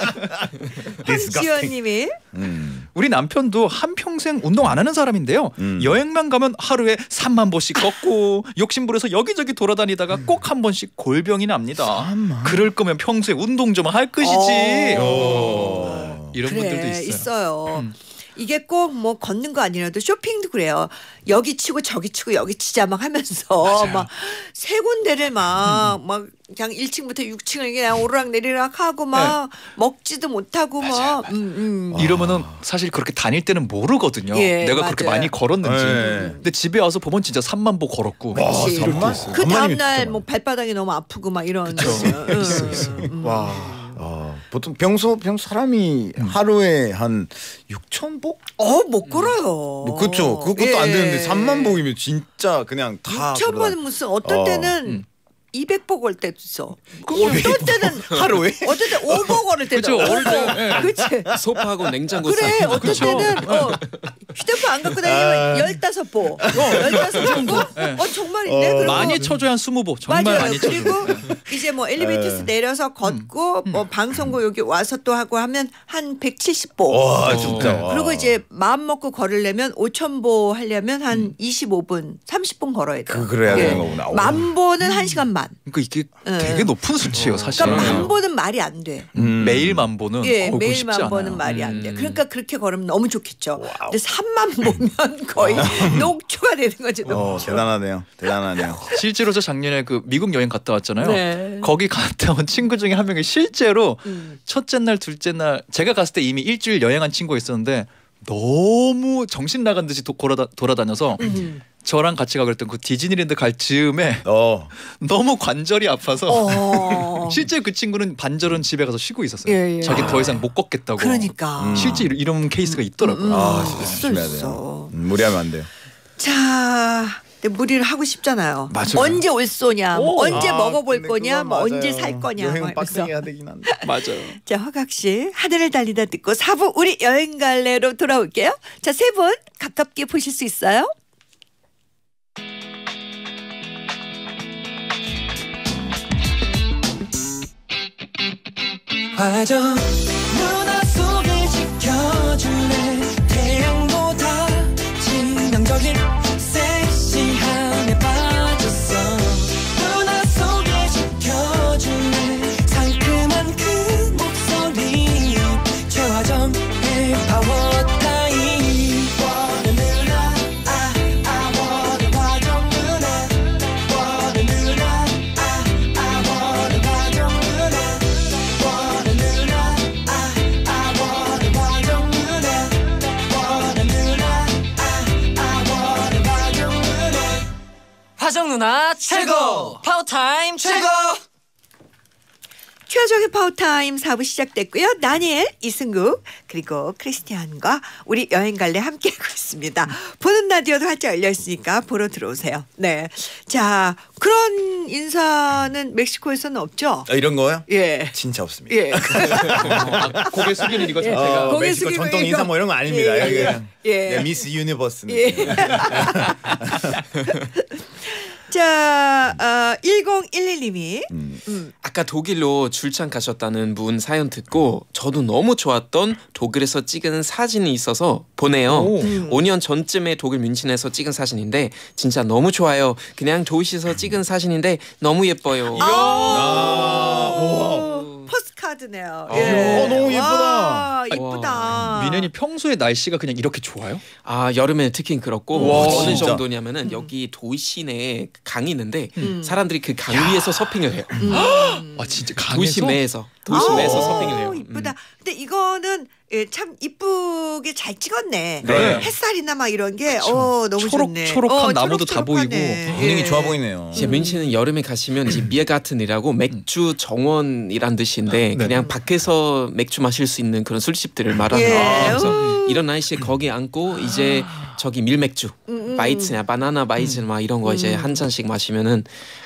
E: 황지연님이
C: 음.
D: 우리 남편도 한 평생 운동 안 하는 사람인데요.
C: 음.
D: 여행만 가면 하루에 삼만 보씩 걷고 욕심부려서 여기저기 돌아다니다가 꼭 한 번씩 골병이 납니다. 그럴 거면 평소에 운동 좀 할 것이지.
C: 오.
D: 이런
E: 그래,
D: 분들도 있어요.
E: 있어요.
D: 음.
E: 이게 꼭 뭐 걷는 거 아니라도 쇼핑도 그래요. 여기 치고 저기 치고 여기 치자 막 하면서 막 세 군데를 막 막 그냥 일 층부터 육 층을 그냥 오르락 내리락 하고 막 먹지도 못하고 막 음, 음.
D: 이러면은 사실 그렇게 다닐 때는 모르거든요.
E: 예,
D: 내가 그렇게
E: 맞아요.
D: 많이 걸었는지.
C: 네.
D: 근데 집에 와서 보면 진짜 삼만 보 걸었고.
E: 그치.
C: 삼만?
E: 그
C: 삼만이면
E: 다음
C: 진짜
E: 날
C: 많아.
E: 뭐 발바닥이 너무 아프고 막 이런 거.
D: 있어, 있어.
B: 와.
C: 아, 보통 평소 평소 사람이 하루에 한 육천 복?
E: 어, 못 걸어요.
C: 뭐 그렇죠. 그것도 안 되는데 삼만 복이면 진짜 그냥 다
E: 육천
C: 돌아-
E: 번은 무슨 어떤
C: 어.
E: 때는
D: 음.
E: 이백 복 올 때도 있어. 어떤 때는
C: 하루에?
E: 어떤 때 오복 올 때도.
D: 그죠, 올 때, 예.
E: 그치.
B: 소파하고 냉장고
E: 그래
B: 쌓인
E: 어떤
B: 그쵸?
E: 때는 어, 휴대폰 안 갖고 다니면 열다섯 보, 열다섯 보.
D: 예.
E: 어 정말인데. 그리고
D: 많이 쳐줘야 한 스무 보 정말
E: 맞아요.
D: 많이 쳐줘.
E: 그리고 이제 뭐 엘리베이터에서 내려서 걷고 뭐 방송국 여기 와서 또 하고 하면 한 백칠십 보.
C: 와 진짜. 와.
E: 그리고 이제 마음 먹고 걸으려면 오천 보 하려면 한 이십오 분, 삼십 분 걸어야 돼요.
C: 그 그래야 되는 거구나.
E: 만 보는 한 시간만.
D: 그러니까 이게
E: 예.
D: 되게 높은 수치예요, 사실.
E: 그러니까 만 보는 말이 안 돼.
C: 음.
D: 매일 만 보는
E: 예,
D: 어, 그거
E: 매일
D: 쉽지
E: 만 보는
D: 않아요.
E: 말이 안 돼.
B: 음.
E: 그러니까 그렇게 걸으면 너무 좋겠죠. 근데 삼만 보면 거의 녹초가 되는 거죠.
C: 어
E: 녹초.
C: 대단하네요. 대단하네요.
D: 실제로 저 작년에 그 미국 여행 갔다 왔잖아요.
E: 네.
D: 거기 갔다 온 친구 중에 한 명이 실제로
E: 음.
D: 첫째 날, 둘째 날 제가 갔을 때 이미 일주일 여행한 친구가 있었는데 너무 정신 나간 듯이 도, 돌아다, 돌아다녀서
E: 음.
D: 저랑 같이 가고 그랬던 그 디즈니랜드 갈 즈음에
C: 어.
D: 너무 관절이 아파서
E: 어.
D: 실제 그 친구는 반절은 집에 가서 쉬고 있었어요.
E: 예, 예.
D: 자기 더 이상 못 걷겠다고.
E: 그러니까.
C: 음.
D: 실제 이런, 이런 케이스가 있더라고요.
C: 아 진짜
E: 있어,
C: 조심해야
E: 있어.
C: 돼요. 음, 무리하면 안 돼요.
E: 자, 근데 무리를 하고 싶잖아요.
D: 맞아요.
E: 언제 올 소냐, 뭐
C: 오.
E: 언제
C: 아,
E: 먹어볼
C: 근데
E: 거냐,
C: 그건
E: 뭐
C: 맞아요.
E: 언제 살 거냐. 뭐
C: 여행
E: 하면서.
C: 빡세게 되긴 한데.
D: 맞아요.
E: 자, 허각 씨 하늘을 달리다 듣고 사 부 우리 여행 갈래로 돌아올게요. 자, 세 분 가깝게 보실 수 있어요?
F: 화정 누나 속을 지켜줄래 태양보다 치명적인 섹시함에 빠졌어 누나 속을 지켜줄래 상큼한 그 목소리 최화정의 파워타임 원해 누나 아, 아 원해 화정 누나 원해 누나 아, 아 원해 화정 누나 원해 누나 아, 아 원해 화정 누나 원해 누나 아, 아 원해 화정 누나
G: 화정 누나 최고! 파워타임 최고!
E: 최화정의 파워타임 사 부 시작됐고요. 다니엘, 이승국 그리고 크리스티안과 우리 여행 갈래 함께하고 있습니다. 보는 라디오도 활짝 열려 있으니까 보러 들어오세요. 네, 자 그런 인사는 멕시코에서는 없죠?
C: 아, 이런 거요?
E: 예,
C: 진짜 없습니다.
E: 예.
D: 아, 고개 숙이는 이거 자체가.
C: 어,
E: 고개
C: 멕시코
E: 숙이고
C: 전통
E: 이거.
C: 인사 뭐 이런 거 아닙니다.
E: 예,
C: 이게
E: 예, 예.
C: 네, 미스 유니버스.
E: 예. 자, 어, 천십일 님이 음.
B: 아까 독일로 출장 가셨다는 분 사연 듣고 저도 너무 좋았던 독일에서 찍은 사진이 있어서 보내요.
E: 음.
B: 오 년 전쯤에 독일 뮌헨에서 찍은 사진인데 진짜 너무 좋아요. 그냥 도시에서 찍은 사진인데 너무 예뻐요.
C: 아, 우와.
E: 포스카드네요.
B: 어.
E: 예.
C: 어, 너무 예쁘다.
E: 와, 이쁘다.
D: 민현이 평소에 날씨가 그냥 이렇게 좋아요?
B: 아 여름에 특히 그렇고
C: 와,
B: 어느
C: 진짜.
B: 정도냐면은 여기 도시 내에 강이 있는데
E: 음.
B: 사람들이 그 강 위에서 서핑을 해요.
D: 아 진짜 강에서?
B: 도시 내에서 도시
E: 아우,
B: 내에서 서핑을 해요.
E: 이쁘다.
B: 음.
E: 근데 이거는 예, 참 이쁘게 잘 찍었네.
C: 네.
E: 햇살이나 막 이런 게 어, 너무
D: 초록-
E: 좋네.
D: 초록한
E: 어,
D: 나무도 다
E: 초록초록하네.
D: 보이고
C: 분위기
E: 예.
C: 좋아 보이네요.
B: 이제 뮌헨은 여름에 가시면 이제 비어가튼이라고 맥주 정원이란 뜻인데 그냥 밖에서 맥주 마실 수 있는 그런 술집들을 말하는
E: 예.
B: 거예요. 그래서
E: 우.
B: 이런 날씨에 거기 앉고 이제 저기 밀맥주, 바이츠나 바나나 바이츠 막 이런 거 이제 한 잔씩 마시면은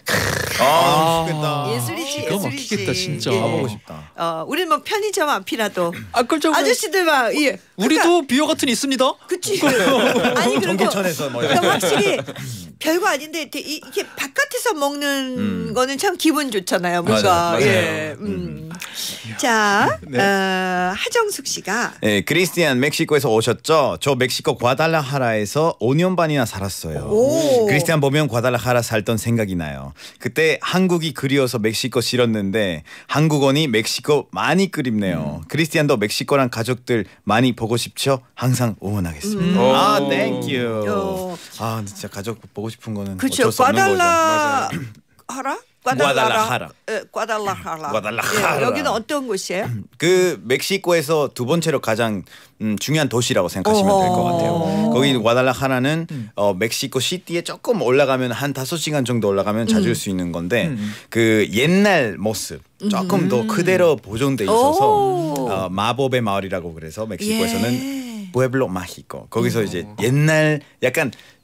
C: 아, 맛있겠다.
E: 예술이지,
D: 기가
E: 예술이지.
D: 막히겠다, 진짜.
E: 예.
C: 가보고 싶다.
E: 어, 우리는 뭐 편의점 앞이라도
D: 아 그렇죠.
E: 아저씨들 막 예.
D: 우리도 비어 같은 있습니다.
E: 그치. 아니 그리고
C: 전기천에서 뭐
E: 그러니까
C: 이렇게.
E: 확실히 별거 아닌데 이렇게, 이- 이렇게 바깥에서 먹는
C: 음.
E: 거는 참 기분 좋잖아요. 뭔가.
C: 맞아요, 맞아요.
E: 예. 음. 자, 어, 하정숙 씨가
C: 네, 크리스티안 멕시코에서 오셨죠? 저 멕시코 과달라하라에서 오 년 반이나 살았어요.
E: 오.
C: 크리스티안 보면 과달라하라 살던 생각이 나요. 그때 한국이 그리워서 멕시코 싫었는데 한국어니 멕시코 많이 그립네요. 크리스티안도 멕시코랑 가족들 많이 보고 싶죠? 항상 응원하겠습니다.
B: 음.
C: 아,
B: 오.
C: 땡큐.
E: 어.
C: 아, 진짜 가족 보고 싶은 거는
E: 그렇죠.
C: 어쩔 수 없는 거죠.
E: 과달라 하라?
C: 과달라하라.
E: 예, 과달라하라.
C: 과달라하라.
E: 예, 여기는 어떤 곳이에요?
C: 그 멕시코에서 두 번째로 가장 음, 중요한 도시라고 생각하시면 될 것 같아요. 거기 과달라하라는 어, 멕시코 시티에 조금 올라가면 한 다섯 시간 정도 올라가면 찾을 수 있는 건데 그 옛날 모습 조금 더 그대로 보존돼 있어서
E: 오.
C: 어, 마법의 마을이라고 그래서 멕시코에서는
E: 예.
C: 부에블로 마히코 거기서 이제 옛날 약간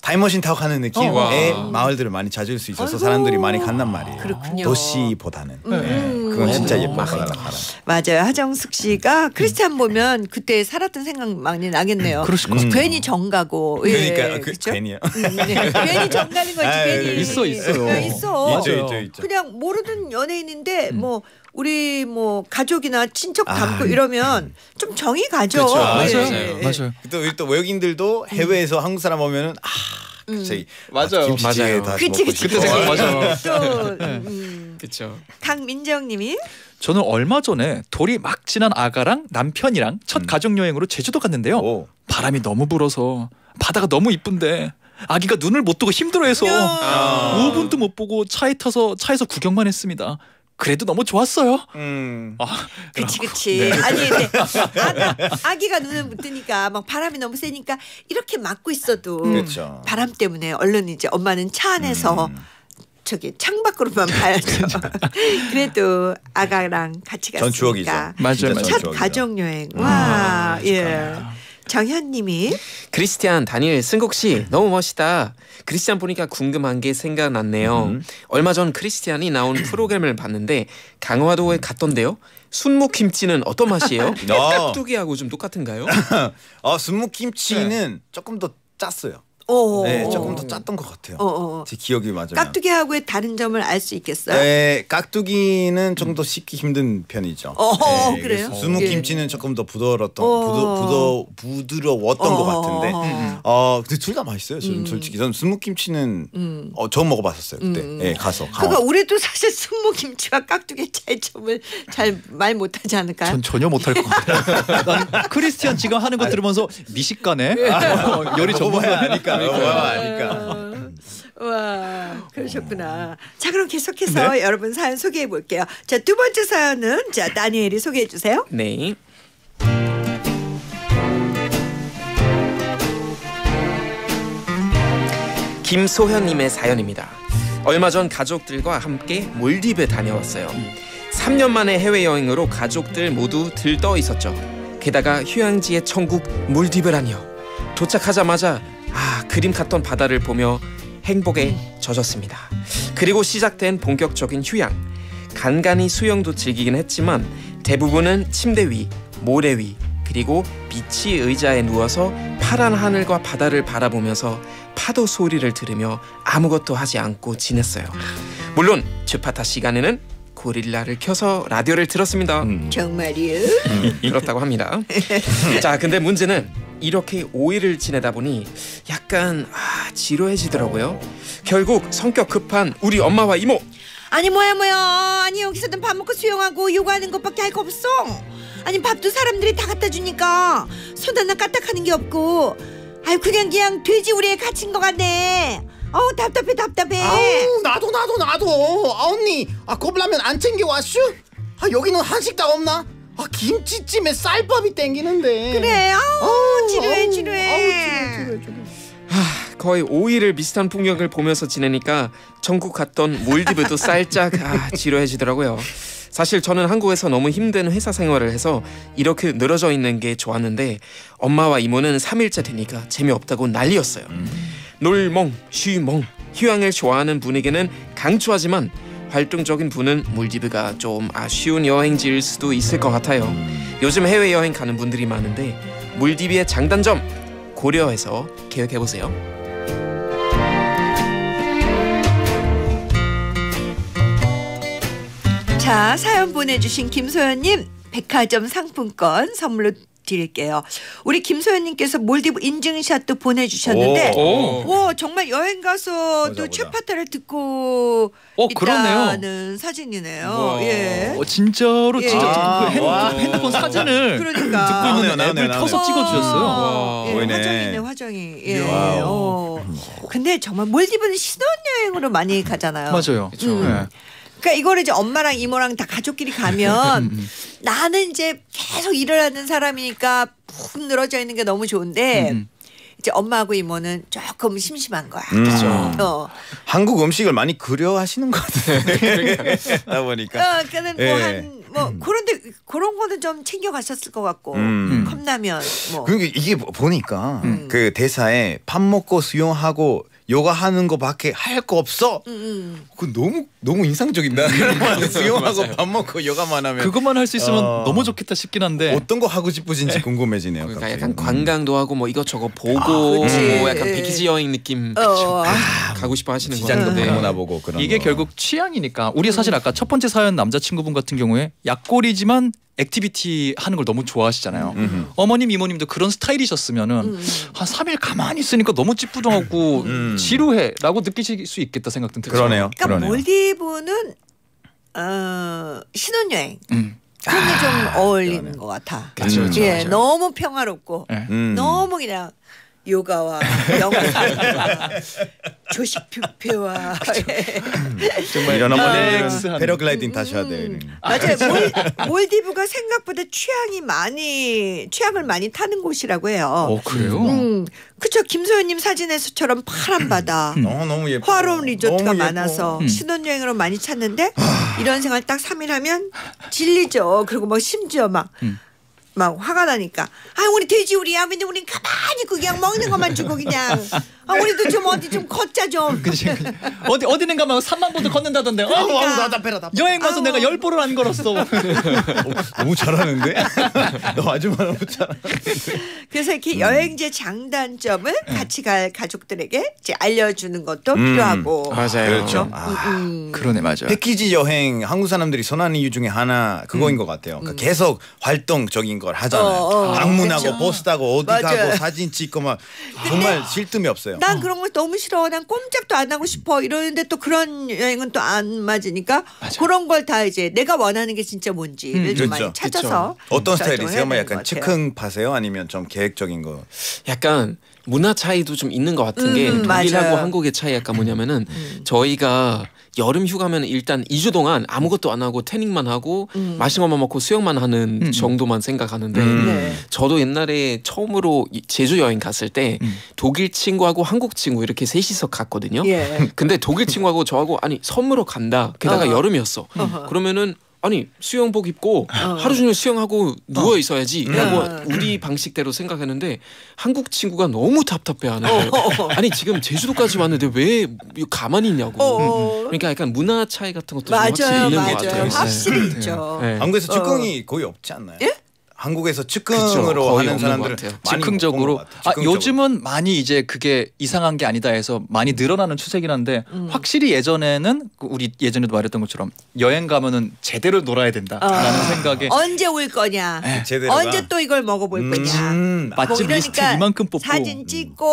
C: 타임머신 타고 가는 느낌의
B: 와.
C: 마을들을 많이 찾을 수 있어서
E: 아이고.
C: 사람들이 많이 간단 말이에요.
E: 그렇군요.
C: 도시보다는.
E: 음.
C: 네. 그건 진짜
B: 음.
C: 예뻐 바다라카라.
E: 맞아요. 하정숙 씨가 크리스찬 보면 그때 살았던 생각 많이 나겠네요.
D: 그러실 것
C: 음.
E: 괜히 정 가고. 예,
C: 그러니까 그,
E: 그렇죠?
C: 괜히요.
E: 음, 네. 괜히 정 가는 거지.
C: 아유,
E: 괜히.
D: 있어, 있어요.
E: 네, 있어.
C: 있죠, 있죠, 있죠.
E: 그냥 모르는 연예인인데 뭐 우리 뭐 가족이나 친척 닮고
C: 아.
E: 이러면 좀 정이 가죠.
B: 그렇죠.
D: 맞아요.
E: 예, 예.
D: 맞아요.
C: 또, 또 외국인들도 해외에서 한국 사람 오면은 아 갑자기
B: 맞아요.
C: 김치찌개
B: 맞아요.
C: 다시
E: 그치
C: 먹고
E: 그치.
B: 그때
C: 싶어.
B: 생각 맞아.
E: 또 음,
B: 그렇죠.
E: 강민정님이
D: 저는 얼마 전에 돌이 막 지난 아가랑 남편이랑 첫 가족 여행으로 제주도 갔는데요.
C: 오.
D: 바람이 너무 불어서 바다가 너무 이쁜데 아기가 눈을 못 뜨고 힘들어해서
E: 야.
D: 오 분도 못 보고 차에 타서 차에서 구경만 했습니다. 그래도 너무 좋았어요.
C: 음.
D: 아,
E: 그치 그치. 아니 근데 아가, 아기가 눈을 못 뜨니까 막 바람이 너무 세니까 이렇게 막고 있어도
C: 그렇죠.
E: 바람 때문에 얼른 이제 엄마는 차 안에서
C: 음.
E: 저기 창밖으로만 봐야죠. 그래도 아가랑 같이 갔으니까.
C: 전 추억이죠.
D: 맞아요,
C: 진짜
D: 맞아요.
C: 전
E: 첫
C: 추억이죠.
E: 가족 여행. 와, 예. 정현님이
B: 크리스티안 다니엘 승국 씨 너무 멋있다. 크리스티안 보니까 궁금한 게 생각났네요.
C: 음.
B: 얼마 전 크리스티안이 나온 프로그램을 봤는데 강화도에 갔던데요. 순무김치는 어떤 맛이에요?
C: 어.
B: 깍두기하고 좀 똑같은가요?
C: 어 순무김치는 조금 더 짰어요.
E: 오.
C: 네, 조금 더 짰던 것 같아요.
E: 어, 어.
C: 제 기억이 맞아요.
E: 깍두기하고의 다른 점을 알 수 있겠어요?
C: 네, 깍두기는 좀 더 씹기 힘든 편이죠.
E: 어,
C: 네,
E: 그래요?
C: 수묵김치는 조금 더 부드러웠던
E: 어.
C: 부드, 부드, 부드러웠던
E: 어,
C: 것 같은데,
E: 어.
C: 어, 근데 둘 다 맛있어요. 저는 솔직히 저는 수묵김치는
E: 음.
C: 어, 처음 먹어봤었어요 그때.
E: 음.
C: 예, 가서.
E: 그러니까 우리도 사실 순무김치와 깍두기의 차이점을 잘 말 못하지 않을까요?
D: 전 전혀 못할 것 같아요. 난 크리스티안 지금 하는 거 들으면서 미식가네. 어, 요리 전문가
C: 아니까. 아니까.
E: 와, 그러셨구나. 자, 그럼 계속해서 여러분 사연 소개해 볼게요. 자, 두 번째 사연은 자, 다니엘이 소개해 주세요.
B: 네. 김소현님의 사연입니다. 얼마 전 가족들과 함께 몰디브에 다녀왔어요. 삼 년 만에 해외여행으로 가족들 모두 들떠 있었죠. 게다가 휴양지의 천국 몰디브라니요. 도착하자마자 아 그림 같던 바다를 보며 행복에 젖었습니다. 그리고 시작된 본격적인 휴양. 간간히 수영도 즐기긴 했지만 대부분은 침대 위, 모래 위, 그리고 비치 의자에 누워서 파란 하늘과 바다를 바라보면서 파도 소리를 들으며 아무것도 하지 않고 지냈어요. 물론 주파타 시간에는 고릴라를 켜서 라디오를 들었습니다.
C: 음.
E: 정말이요?
B: 그렇다고 합니다. 자, 근데 문제는 이렇게 오 일을 지내다 보니 약간 아, 지루해지더라고요. 결국 성격 급한 우리 엄마와 이모.
E: 아니 뭐야 뭐야. 아니 여기서는 밥 먹고 수영하고 요가하는 것밖에 할 거 없어. 아니 밥도 사람들이 다 갖다 주니까 손 하나 까딱하는 게 없고. 아유 그냥 그냥 돼지우리에 갇힌 것 같네. 어우 답답해 답답해.
H: 아우 나도 나도 나도 아 언니 아 컵라면 안 챙겨왔슈? 아 여기는 한식 다 없나? 아 김치찜에 쌀밥이 땡기는데
E: 그래. 아우
H: 아우,
E: 지루해
H: 아우,
E: 지루해.
H: 아우, 지루해, 지루해, 지루해.
B: 거의 오 일을 비슷한 풍경을 보면서 지내니까 전국 갔던 몰디브도 살짝 아, 지루해지더라고요. 사실 저는 한국에서 너무 힘든 회사 생활을 해서 이렇게 늘어져 있는 게 좋았는데 엄마와 이모는 삼 일째 되니까 재미없다고 난리였어요. 놀멍, 쉬멍, 휴양을 좋아하는 분에게는 강추하지만 활동적인 분은 몰디브가 좀 아쉬운 여행지일 수도 있을 것 같아요. 요즘 해외여행 가는 분들이 많은데 몰디브의 장단점 고려해서 계획해보세요.
E: 자 사연 보내주신 김소연님 백화점 상품권 선물로 드릴게요. 우리 김소연님께서 몰디브 인증샷도 보내주셨는데
B: 오.
E: 와 정말 여행 가서
C: 보자,
E: 또
C: 보자.
E: 최파타를 듣고
D: 어, 그러네요.
E: 있다는 사진이네요.
B: 와.
E: 예.
D: 어, 진짜로
E: 예.
D: 진짜
C: 아,
D: 그 핸,
C: 와.
D: 핸드폰 사진을
E: 그러니까.
D: 듣고
C: 나오네요,
D: 있는
C: 나오네요,
D: 앱을 켜서
C: 나오네요.
D: 찍어주셨어요.
E: 어, 예,
C: 보이네.
E: 화정이네 화정이. 예.
C: 와우.
E: 어. 근데 정말 몰디브는 신혼여행으로 많이 가잖아요.
D: 맞아요.
E: 음.
D: 네.
E: 그러니까 이거를 이제 엄마랑 이모랑 다 가족끼리 가면 나는 이제 계속 일을 하는 사람이니까 푹 늘어져 있는 게 너무 좋은데
D: 음.
E: 이제 엄마하고 이모는 조금 심심한 거야.
C: 음.
E: 어.
C: 한국 음식을 많이 그리워하시는 것 같아요. 그러다 보니까.
E: 어, 그는
C: 예.
E: 뭐한 뭐 그런데 그런 거는 좀 챙겨 가셨을 것 같고
C: 음.
E: 컵라면 뭐.
C: 그러니까 이게 보니까 그 대사에 밥 먹고 수영하고 요가 하는 거밖에 할 거 없어.
E: 음.
C: 그 너무 너무 인상적이다. 그러면 수영하고 밥 먹고 요가만 하면
D: 그것만 할 수 있으면
C: 어.
D: 너무 좋겠다 싶긴 한데
C: 어떤 거 하고 싶으신지 궁금해지네요.
B: 그러니까
C: 갑자기.
B: 약간
C: 음.
B: 관광도 하고 뭐 이것저것 보고
E: 그치.
B: 뭐 약간 패키지 여행 느낌
E: 어.
B: 가고 싶어 하시는
C: 시장도
B: 건데
C: 방문해 보고 그런
D: 이게
C: 거.
D: 결국 취향이니까 우리 사실 아까 첫 번째 사연 남자친구분 같은 경우에 약골이지만 액티비티 하는 걸 너무 좋아하시잖아요.
C: 음흠.
D: 어머님 이모님도 그런 스타일이셨으면은
E: 음.
D: 한 삼 일 가만히 있으니까 너무 찌뿌둥하고
C: 음.
D: 지루해라고 느끼실 수 있겠다 생각도 들죠.
C: 그러네요.
E: 그러니까
C: 그러네요.
E: 몰디브는 어, 신혼여행
D: 음.
E: 그런 게 좀
C: 아,
E: 어울리는
C: 그러네.
E: 것 같아.
C: 그쵸, 그쵸,
E: 예,
B: 그쵸.
E: 너무 평화롭고
D: 네.
C: 음.
E: 너무 그냥 요가와 명상과 조식 뷔페와
C: 정말 이런
D: 릴렉스하는.
C: 어머니들은 패러글라이딩 타셔야 돼요. 이런.
E: 맞아요. 몰, 몰디브가 생각보다 취향이 많이 취향을 많이 타는 곳이라고 해요.
D: 어 그래요?
E: 음, 그쵸. 김소연님 사진에서처럼 파란 바다,
C: 어, 너무 예뻐.
E: 화로운 리조트가
C: 너무 예뻐.
E: 많아서
D: 음.
E: 신혼여행으로 많이 찾는데 이런 생활 딱 삼 일 하면 질리죠. 그리고 뭐 심지어 막
D: 음.
E: 막 화가 나니까 아 우리 돼지우리 하면 우리 가만히 있고 그냥 먹는 것만 주고 그냥 아 우리도 좀 어디 좀 걷자 좀.
D: 그치, 그치. 어디 어디는가 막 삼만 보도 걷는다던데. 어,
E: 그러니까.
C: 아우 나 답해라 답.
D: 여행 가서
E: 아우.
D: 내가 열 보를 안 걸었어.
C: 너무 잘하는데? 너 아줌마 너무 잘하.
E: 그래서 이렇게 여행지 장단점을 같이 갈 가족들에게 이제 알려주는 것도
C: 음.
E: 필요하고.
B: 맞아요.
C: 그렇죠. 아,
E: 음.
D: 그러네 맞아.
C: 패키지 여행 한국 사람들이 선호하는 이유 중에 하나 그거인 것 같아요. 그러니까 계속 활동적인 걸 하잖아요.
E: 어, 어.
C: 방문하고
E: 그쵸.
C: 버스 타고 어디
E: 맞아요.
C: 가고 사진 찍고 막 정말 쉴 틈이 없어요.
E: 난 그런 거 너무 싫어. 난 꼼짝도 안 하고 싶어. 이러는데 또 그런 여행은 또 안 맞으니까 그런 걸 다 이제 내가 원하는 게 진짜 뭔지를 좀 많이
C: 그렇죠.
E: 찾아서
C: 어떤
E: 결정해야
C: 스타일이세요? 뭐
E: 되는
C: 약간
E: 것 같아요.
C: 즉흥 파세요? 아니면 좀 계획적인 거?
B: 약간 문화 차이도 좀 있는 것 같은 게
E: 음,
B: 독일하고
E: 맞아요.
B: 한국의 차이 약간 뭐냐면은 저희가 여름 휴가면 일단 이 주 동안 아무것도 안 하고 태닝만 하고 맛있는 것만 먹고 수영만 하는
D: 음.
B: 정도만 생각하는데
C: 음.
E: 네.
B: 저도 옛날에 처음으로 이- 제주 여행 갔을 때
D: 음.
B: 독일 친구하고 한국 친구 이렇게 셋이서 갔거든요.
E: 예.
B: 근데 독일 친구하고 저하고 아니 섬으로 간다. 게다가
E: 어.
B: 여름이었어.
E: 어허.
B: 그러면은 아니 수영복 입고 하루 종일 수영하고 누워 있어야지. 라고
E: 어.
B: 우리 방식대로 생각했는데 한국 친구가 너무 답답해하는
E: 어.
B: 거예요. 아니 지금 제주도까지 왔는데 왜 가만히 있냐고.
E: 어.
B: 그러니까 약간 문화 차이 같은 것도 좀 확실히
E: 맞아요,
B: 있는 것
E: 맞아요.
B: 같아요.
E: 확실히
D: 네.
E: 있죠.
B: 네.
C: 한국에서
E: 어.
C: 즉흥이 거의 없지 않나요?
E: 예?
C: 한국에서
B: 그쵸,
C: 즉흥으로
B: 거의
C: 하는
B: 없는
C: 사람들은
B: 것 같아요.
C: 많이
D: 즉흥적으로
C: 못 본것 같아요.
D: 아
C: 즉흥적으로.
D: 요즘은 많이 이제 그게 이상한 게 아니다 해서 많이 늘어나는 추세긴 한데
E: 음.
D: 확실히 예전에는 그 우리 예전에도 말했던 것처럼 여행 가면은 제대로 놀아야 된다라는
E: 어.
D: 생각에
E: 언제 올 거냐?
C: 제대로가.
E: 언제 또 이걸 먹어볼 거냐?
C: 음,
D: 맛집
E: 뭐
D: 리스트
E: 이러니까
D: 이만큼 뽑고
E: 사진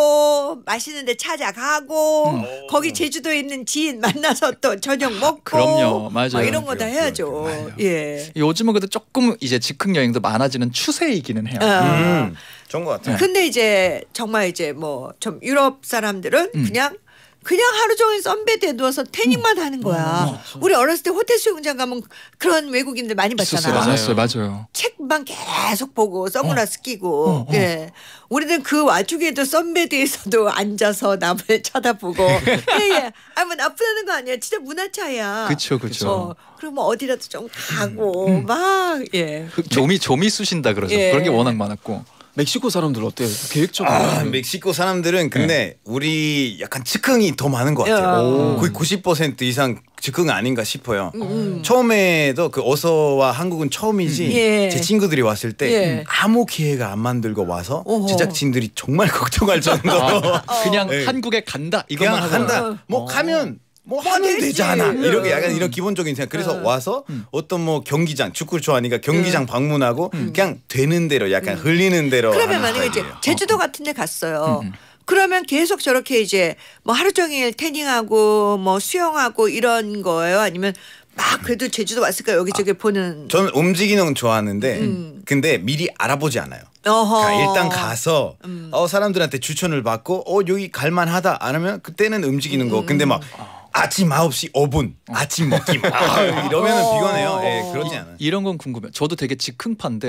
E: 찍고 맛있는 데 찾아가고 거기 제주도에 있는 지인 만나서 또 저녁 먹고
D: 그럼요. 맞아요.
E: 막 이런 거 다
C: 그래요,
E: 해야죠.
C: 그래요,
E: 예.
D: 요즘은 그래도 조금 이제 즉흥 여행도 많아지는 추세이기는 해요.
E: 어.
C: 음, 좋은 것 같아요.
E: 근데 이제 정말 이제 뭐 좀 유럽 사람들은
D: 음.
E: 그냥 그냥 하루 종일 선베드에 누워서 태닝만 하는 거야. 우리 어렸을 때 호텔 수영장 가면 그런 외국인들 많이
D: 있었어요.
E: 봤잖아.
D: 많았어요. 맞아요.
E: 책만 계속 보고 선글라스 끼고
D: 어, 어.
E: 예 우리는 그 와중에도 선베드에서도 앉아서 남을 쳐다보고 예예 아뭐 나쁘다는 거 아니야 진짜 문화 차이야
D: 그쵸, 그쵸.
E: 어, 그리고 뭐 어디라도 좀 가고 막예
D: 그 조미 조미 쑤신다 그러죠.
E: 예.
D: 그런 게 워낙 많았고.
B: 멕시코 사람들 어때요? 계획적으로.
C: 아, 멕시코 사람들은 근데 우리 약간 즉흥이 더 많은 것 같아요.
E: 오.
C: 거의 구십 퍼센트 이상 즉흥 아닌가 싶어요.
E: 음.
C: 처음에도 그 어서와 한국은 처음이지
E: 예.
C: 제 친구들이 왔을 때
E: 예.
C: 아무 기회가 안 만들고 와서
E: 오호.
C: 제작진들이 정말 걱정할 정도로
D: 그냥
C: 네.
D: 한국에 간다 이것만
C: 그냥
D: 하고
C: 한다. 뭐 가면 뭐 하면
E: 되지.
C: 되잖아.
E: 응.
C: 이렇게 약간 이런 기본적인 생각. 그래서 와서 어떤 뭐 경기장 축구를 좋아하니까 경기장 방문하고 그냥 되는 대로 약간 흘리는 대로.
E: 그러면
C: 하는
E: 만약에 이제
C: 스타일이에요.
E: 제주도 같은 데 갔어요. 그러면 계속 저렇게 이제 뭐 하루 종일 태닝하고 뭐 수영하고 이런 거예요? 아니면 막 그래도 제주도 왔으니까 여기저기 보는
C: 저는 움직이는 건 좋아하는데 근데 미리 알아보지 않아요.
E: 어허.
C: 그러니까 일단 가서 어, 사람들한테 추천을 받고 어 여기 갈만하다 안 하면 그때는 움직이는 거. 근데 막 아침 아홉 시 오 분 아침 먹기 막 아, 이러면은 피곤해요. 예, 그러지 않아요.
D: 이런 건 궁금해요. 저도 되게 즉흥파인데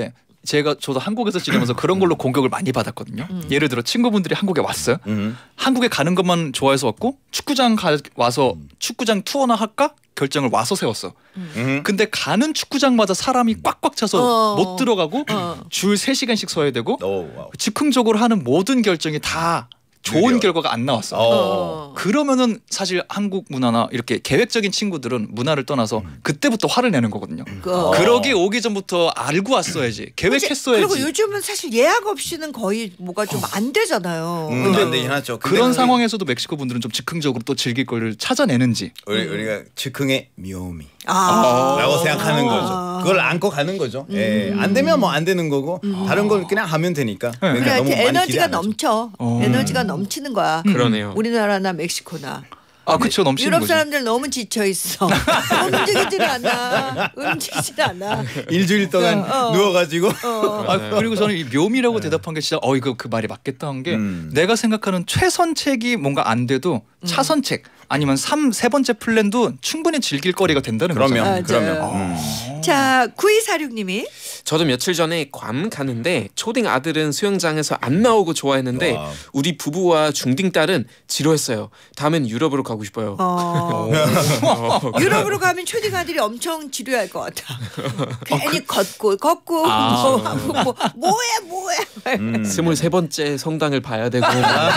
D: 제가 저도 한국에서 지내면서 그런 걸로 공격을 많이 받았거든요.
E: 음.
D: 예를 들어 친구분들이 한국에 왔어요.
C: 음.
D: 한국에 가는 것만 좋아해서 왔고 축구장 가, 와서 축구장 투어나 할까 결정을 와서 세웠어.
C: 음.
D: 근데 가는 축구장마다 사람이 꽉꽉 차서
E: 어.
D: 못 들어가고
E: 어.
D: 줄 세 시간씩 서야 되고
C: 오, 와우.
D: 즉흥적으로 하는 모든 결정이 다 좋은
C: 느려.
D: 결과가 안 나왔어.
C: 어.
D: 그러면은 사실 한국 문화나 이렇게 계획적인 친구들은 문화를 떠나서 그때부터 화를 내는 거거든요.
E: 그-
D: 그러기 오기 전부터 알고 왔어야지. 계획했어야지.
E: 그리고 요즘은 사실 예약 없이는 거의 뭐가 좀 안 되잖아요.
C: 음,
E: 어.
C: 안 되긴 하죠. 근데
D: 그런
C: 우리-
D: 상황에서도 멕시코 분들은 좀 즉흥적으로 또 즐길 거를 찾아내는지.
C: 우리 우리가 즉흥의 묘미.
E: 아.
C: 라고 생각하는 거죠.
E: 아.
C: 그걸 안고 가는 거죠. 예. 안 되면 뭐 안 되는 거고 다른 걸 그냥 하면 되니까. 그러니까
E: 그래,
C: 너무
E: 이렇게
C: 많이
E: 에너지가
C: 기대 안 하죠.
E: 넘쳐.
D: 어.
E: 에너지가 넘치는 거야.
B: 그러네요.
E: 우리나라나 멕시코나.
D: 아 그렇죠. 넘치는
E: 유럽
D: 거죠.
E: 사람들 너무 지쳐 있어. 움직이질 않아. 움직이질 않아.
C: 일주일 동안
E: 어.
C: 누워가지고
D: 아, 그리고 저는 이 묘미라고 대답한 게 진짜 어 이거 그 말이 맞겠다 한 게
C: 음.
D: 내가 생각하는 최선책이 뭔가 안 돼도 차선책 아니면 삼 세 번째 플랜도 충분히 즐길 거리가 된다는 거죠.
C: 그러면
E: 맞아요.
C: 그러면 음.
E: 자, 구이사육님이
B: 저도 며칠 전에 괌 가는데 초딩 아들은 수영장에서 안 나오고 좋아했는데
C: 와우.
B: 우리 부부와 중딩 딸은 지루했어요. 다음엔 유럽으로 가고 싶어요.
E: 어. 유럽으로 가면 초딩 아들이 엄청 지루할 것 같아. 괜히 걷고 걷고
B: 아.
E: 뭐 하고 뭐 뭐야 뭐야.
C: 음.
B: 스물세 번째 성당을 봐야 되고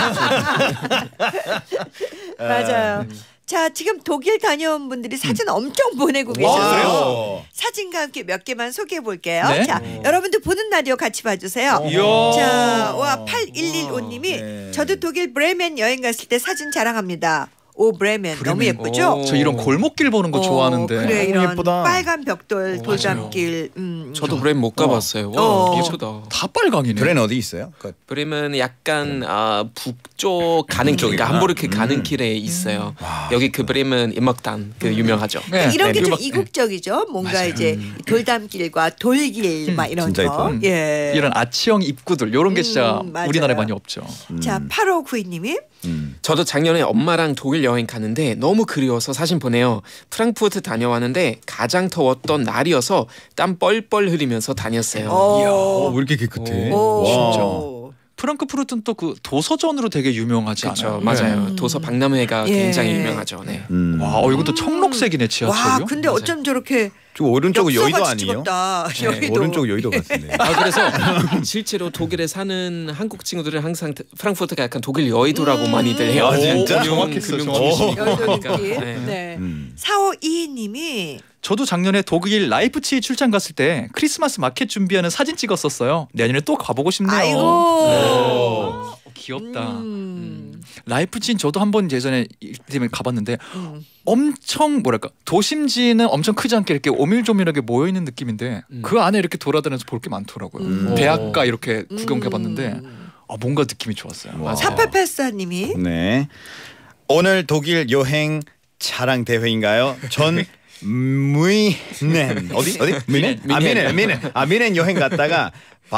E: 맞아요. 자, 지금 독일 다녀온 분들이 사진 엄청 보내고
C: 와.
E: 계셔서 사진과 함께 몇 개만 소개해 볼게요.
D: 네.
E: 자, 여러분들 보는 라디오 같이 봐주세요.
D: 이야.
E: 자, 와 팔일일오님이
C: 네.
E: 저도 독일 브레멘 여행 갔을 때 사진 자랑합니다. 오 브레멘 너무 예쁘죠?
B: 오.
D: 저 이런 골목길 보는 거
E: 어,
D: 좋아하는데.
E: 그래
C: 너무
E: 이런
C: 예쁘다.
E: 빨간 벽돌 돌담길. 음.
B: 저도 브렘 못 가봤어요. 와,
E: 어.
B: 예쁘다.
D: 다 빨강이네.
C: 브랜 어디 있어요? 그
B: 브렘은 약간 아, 북쪽 가는 길, 그러니까 함부르크 가는 길에 있어요. 여기 그 브렘은 임막단 그 유명하죠.
D: 네.
E: 이런 게 좀
B: 음악-
E: 이국적이죠. 뭔가 이제 돌담길과 돌길 막 이런
C: 진짜
E: 거.
C: 예뻐.
E: 예.
D: 이런 아치형 입구들 이런 게 진짜
E: 음, 맞아요.
D: 우리나라에 많이 없죠.
E: 자, 팔오구이님이
C: 음.
B: 저도 작년에 엄마랑 독일 여행 갔는데 너무 그리워서 사진 보내요. 프랑크푸르트 다녀왔는데 가장 더웠던 날이어서 땀 뻘뻘 흘리면서 다녔어요.
C: 어, 왜 이렇게 깨끗해?
E: 오.
C: 와.
E: 진짜.
D: 프랑크푸르트는 또 그 도서전으로 되게 유명하지
B: 그렇죠,
D: 않아요?
B: 맞아요. 도서 박람회가
E: 예.
B: 굉장히 유명하죠. 네.
C: 음.
D: 와, 어, 이것도 청록색이네
E: 와,
D: 지하철이요.
E: 근데 어쩜 저렇게
C: 저 오른쪽은 여의도
E: 엽서같이
C: 아니에요?
E: 찍었다.
B: 네,
E: 여의도.
C: 오른쪽 여의도 같은데.
B: 아 그래서 실제로 독일에 사는 한국 친구들은 항상 프랑크푸르트가 약간 독일 여의도라고 많이들 해요.
C: 아, 진짜?
D: 정확했어,
B: 금융
D: 정확했어.
B: 중심이니까.
E: 여의도 느낌.
B: 네.
E: 네.
C: 음.
E: 사오이이님이
D: 저도 작년에 독일 라이프치히 출장 갔을 때 크리스마스 마켓 준비하는 사진 찍었었어요. 내년에 또 가보고 싶네요.
E: 아이고.
D: 오, 귀엽다.
E: 음.
D: 라이프치히는 저도 한번 예전에 때문에 가봤는데
E: 음.
D: 엄청 뭐랄까 도심지는 엄청 크지 않게 이렇게 오밀조밀하게 모여 있는 느낌인데
B: 음.
D: 그 안에 이렇게 돌아다니면서 볼 게 많더라고요.
E: 음.
D: 대학가 이렇게 구경해봤는데
E: 음.
D: 아, 뭔가 느낌이 좋았어요.
C: 와.
E: 사팔팔사님이
C: 네. 오늘 독일 여행 자랑 대회인가요? 전 미넨 어디 어디 미넨 아 미넨 미넨 아 미넨 여행 갔다가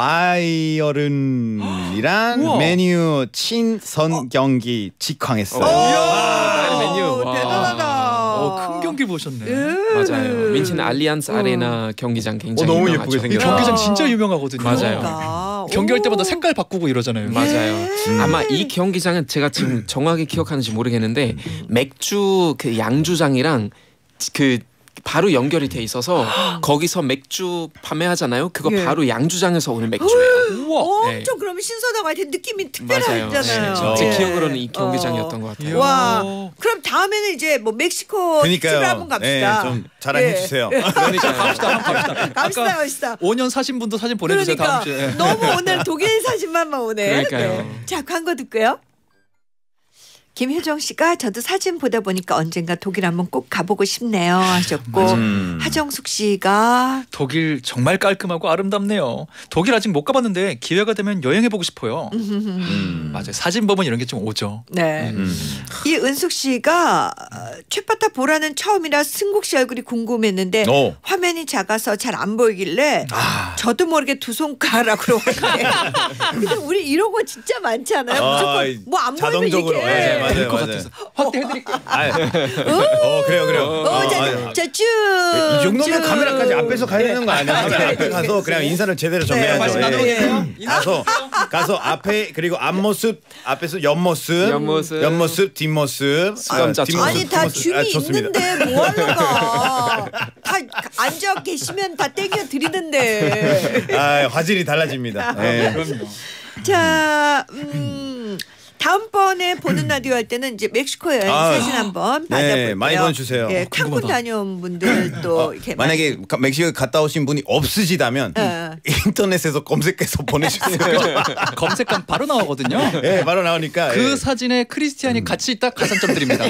C: 바이어른이란
D: 우와.
C: 메뉴 친선 경기 직항했어요.
B: 아, 메뉴.
E: 오,
B: 와.
E: 대단하다.
D: 어, 큰 경기 보셨네.
B: 맞아요. 민치는 알리안스
E: 음.
B: 아레나 경기장 굉장히
C: 어, 너무
B: 유명하죠.
C: 예쁘게
D: 이
C: 생겼다.
D: 경기장 진짜 유명하거든요.
B: 맞아요.
E: 그러니까.
D: 경기할 때마다
E: 오.
D: 색깔 바꾸고 이러잖아요.
B: 맞아요.
E: 예.
B: 아마 이 경기장은 제가 지금 정확히 기억하는지 모르겠는데 맥주 그 양주장이랑 그 바로 연결이 돼 있어서 거기서 맥주 판매하잖아요. 그거
E: 예.
B: 바로 양주장에서 오는 맥주예요.
D: 우와.
E: 엄청 그러면 신선하고 하여튼 느낌이
B: 맞아요.
E: 특별하잖아요.
B: 네. 제
E: 예.
B: 기억으로는 이
E: 어.
B: 경기장이었던 것 같아요.
E: 와, 그럼 다음에는 이제 뭐 멕시코 특집을 한번 갑시다.
C: 네, 좀 자랑해
E: 예.
C: 주세요.
D: 그러니까 갑시다, 한번 갑시다.
E: 갑시다,
D: 아까
E: 갑시다.
D: 오 년 사신 분도 사진 보내주세요.
E: 그러니까
D: 다음 주에.
E: 너무 오늘 독일 사진만만 오네.
B: 그러니까요.
E: 네. 자, 광고 듣고요. 김효정 씨가 저도 사진 보다 보니까 언젠가 독일 한번 꼭 가보고 싶네요 하셨고
C: 음.
E: 하정숙 씨가
D: 독일 정말 깔끔하고 아름답네요. 독일 아직 못 가봤는데 기회가 되면 여행해보고 싶어요.
C: 음.
D: 맞아요. 사진 보면 이런 게 좀 오죠.
E: 네.
C: 음.
E: 이은숙 씨가 어, 최파타 보라는 처음이라 승국 씨 얼굴이 궁금했는데
C: 오.
E: 화면이 작아서 잘 안 보이길래
C: 아.
E: 저도 모르게 두 손가락으로 왔는데 근데 우리 이런 거 진짜 많지 않아요?
C: 아,
E: 무조건 뭐 안 보이면
C: 자동적으로.
E: 이렇게
C: 네, 맞아요,
B: 될 것
C: 맞아요.
B: 같아서.
D: 확대해드릴게요.
C: 아, 어 그래요 그래요.
E: 어,
C: 어,
E: 자,
C: 아,
E: 자, 쭉.
C: 이 정도면
E: 쭉.
C: 카메라까지 앞에서 가야 되는 거 아니야? 카메라 앞에 가서 그냥 인사를 제대로 좀
E: 네,
C: 해야죠.
D: 말씀
C: 예.
D: 나눠주세요.
C: 가서 가서 앞에 그리고 앞모습 앞에서 옆모습
B: 옆모습.
C: 옆모습 뒷모습
B: 수감자
C: 아, 뒷모습,
E: 아니 다
C: 뒷모습.
E: 줌이
C: 아, 좋습니다.
E: 있는데 뭐 하려고 다 앉아 계시면 다 땡겨 드리는데.
C: 아 화질이 달라집니다. 예.
D: 그럼요.
E: 자, 음, 다음번에 보는 라디오 할 때는 이제 멕시코 여행
C: 아,
E: 사진 한번
C: 네,
E: 받아볼게요.
C: 많이 보내주세요.
E: 예,
C: 어,
E: 칸쿤 다녀온 분들도
C: 어,
E: 이렇게
C: 만약에 가- 멕시코 갔다 오신 분이 없으시다면
E: 어.
C: 인터넷에서 검색해서 보내주세요.
D: 검색하면 바로 나오거든요.
C: 예, 바로 나오니까.
D: 그
C: 예.
D: 사진에 크리스티안이 같이 있다 가산점 드립니다.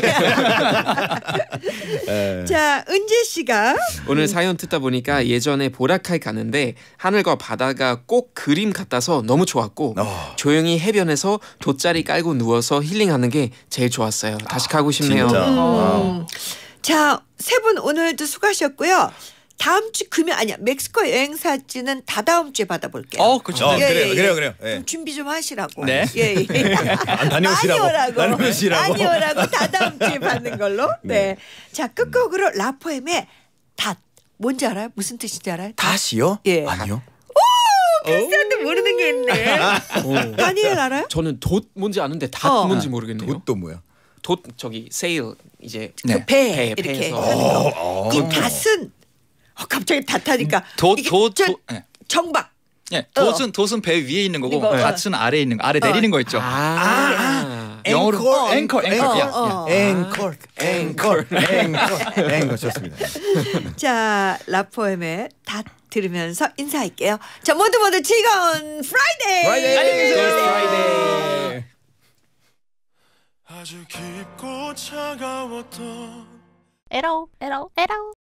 C: 예.
E: 자, 은재 씨가
B: 오늘 사연 듣다 보니까 예전에 보라카이 가는데 하늘과 바다가 꼭 그림 같아서 너무 좋았고
C: 어.
B: 조용히 해변에서 돗자리 깔고 누워서 힐링하는 게 제일 좋았어요. 다시 가고 싶네요.
C: 진짜.
E: 음. 자, 세 분 오늘도 수고하셨고요. 다음 주 금요 아니야 멕시코 여행 사진은 다다음 주에 받아볼게요.
D: 어, 그렇죠.
C: 어,
E: 예,
C: 그래요,
E: 예, 예.
C: 그래요, 그래요. 예.
E: 좀 준비 좀 하시라고.
D: 네.
E: 예, 예.
C: 안 다녀오시라고.
E: 많이 오라고.
C: 다녀오시라고.
E: 많이 오라고 다다음 주에 받는 걸로. 네.
C: 네.
E: 자, 끝곡으로 라포엠의 닷. 뭔지 알아요? 무슨 뜻인지 알아요? 닷.
C: 다시요?
E: 예.
C: 아니요.
E: 크리스한테 모르는 게 있네.
B: 오.
E: 다니엘 알아요?
B: 저는 돛 뭔지 아는데 닷
E: 어.
B: 뭔지 모르겠네요.
C: 그것도 뭐야?
B: 돛 저기 세일 이제
D: 네.
E: 그 배,
B: 배,
E: 이렇게
B: 배에서.
E: 하는 거. 이 닷은 어, 갑자기 닷하니까
D: 도,
E: 이게
D: 도,
E: 저
D: 도, 예.
E: 정박.
D: 예, 돛은 돛은 배 위에 있는 거고
E: 이거, 어.
D: 닷은 아래에 있는 거. 아래 내리는 거 있죠.
B: 아,
D: 영어로
C: 앵콜,
D: 앵커 앵커. 야,
E: 어, 어.
C: 앵콜, 앵콜, 앵콜, 앵콜 좋습니다.
E: 자, 라포엠의 닷 들으면서 인사할게요. 자, 모두 모두 즐거운 프라이데이.
C: 프라이데이.
B: 프라이데이.
F: 아주 깊고 차가웠던
I: 에러 에러 에러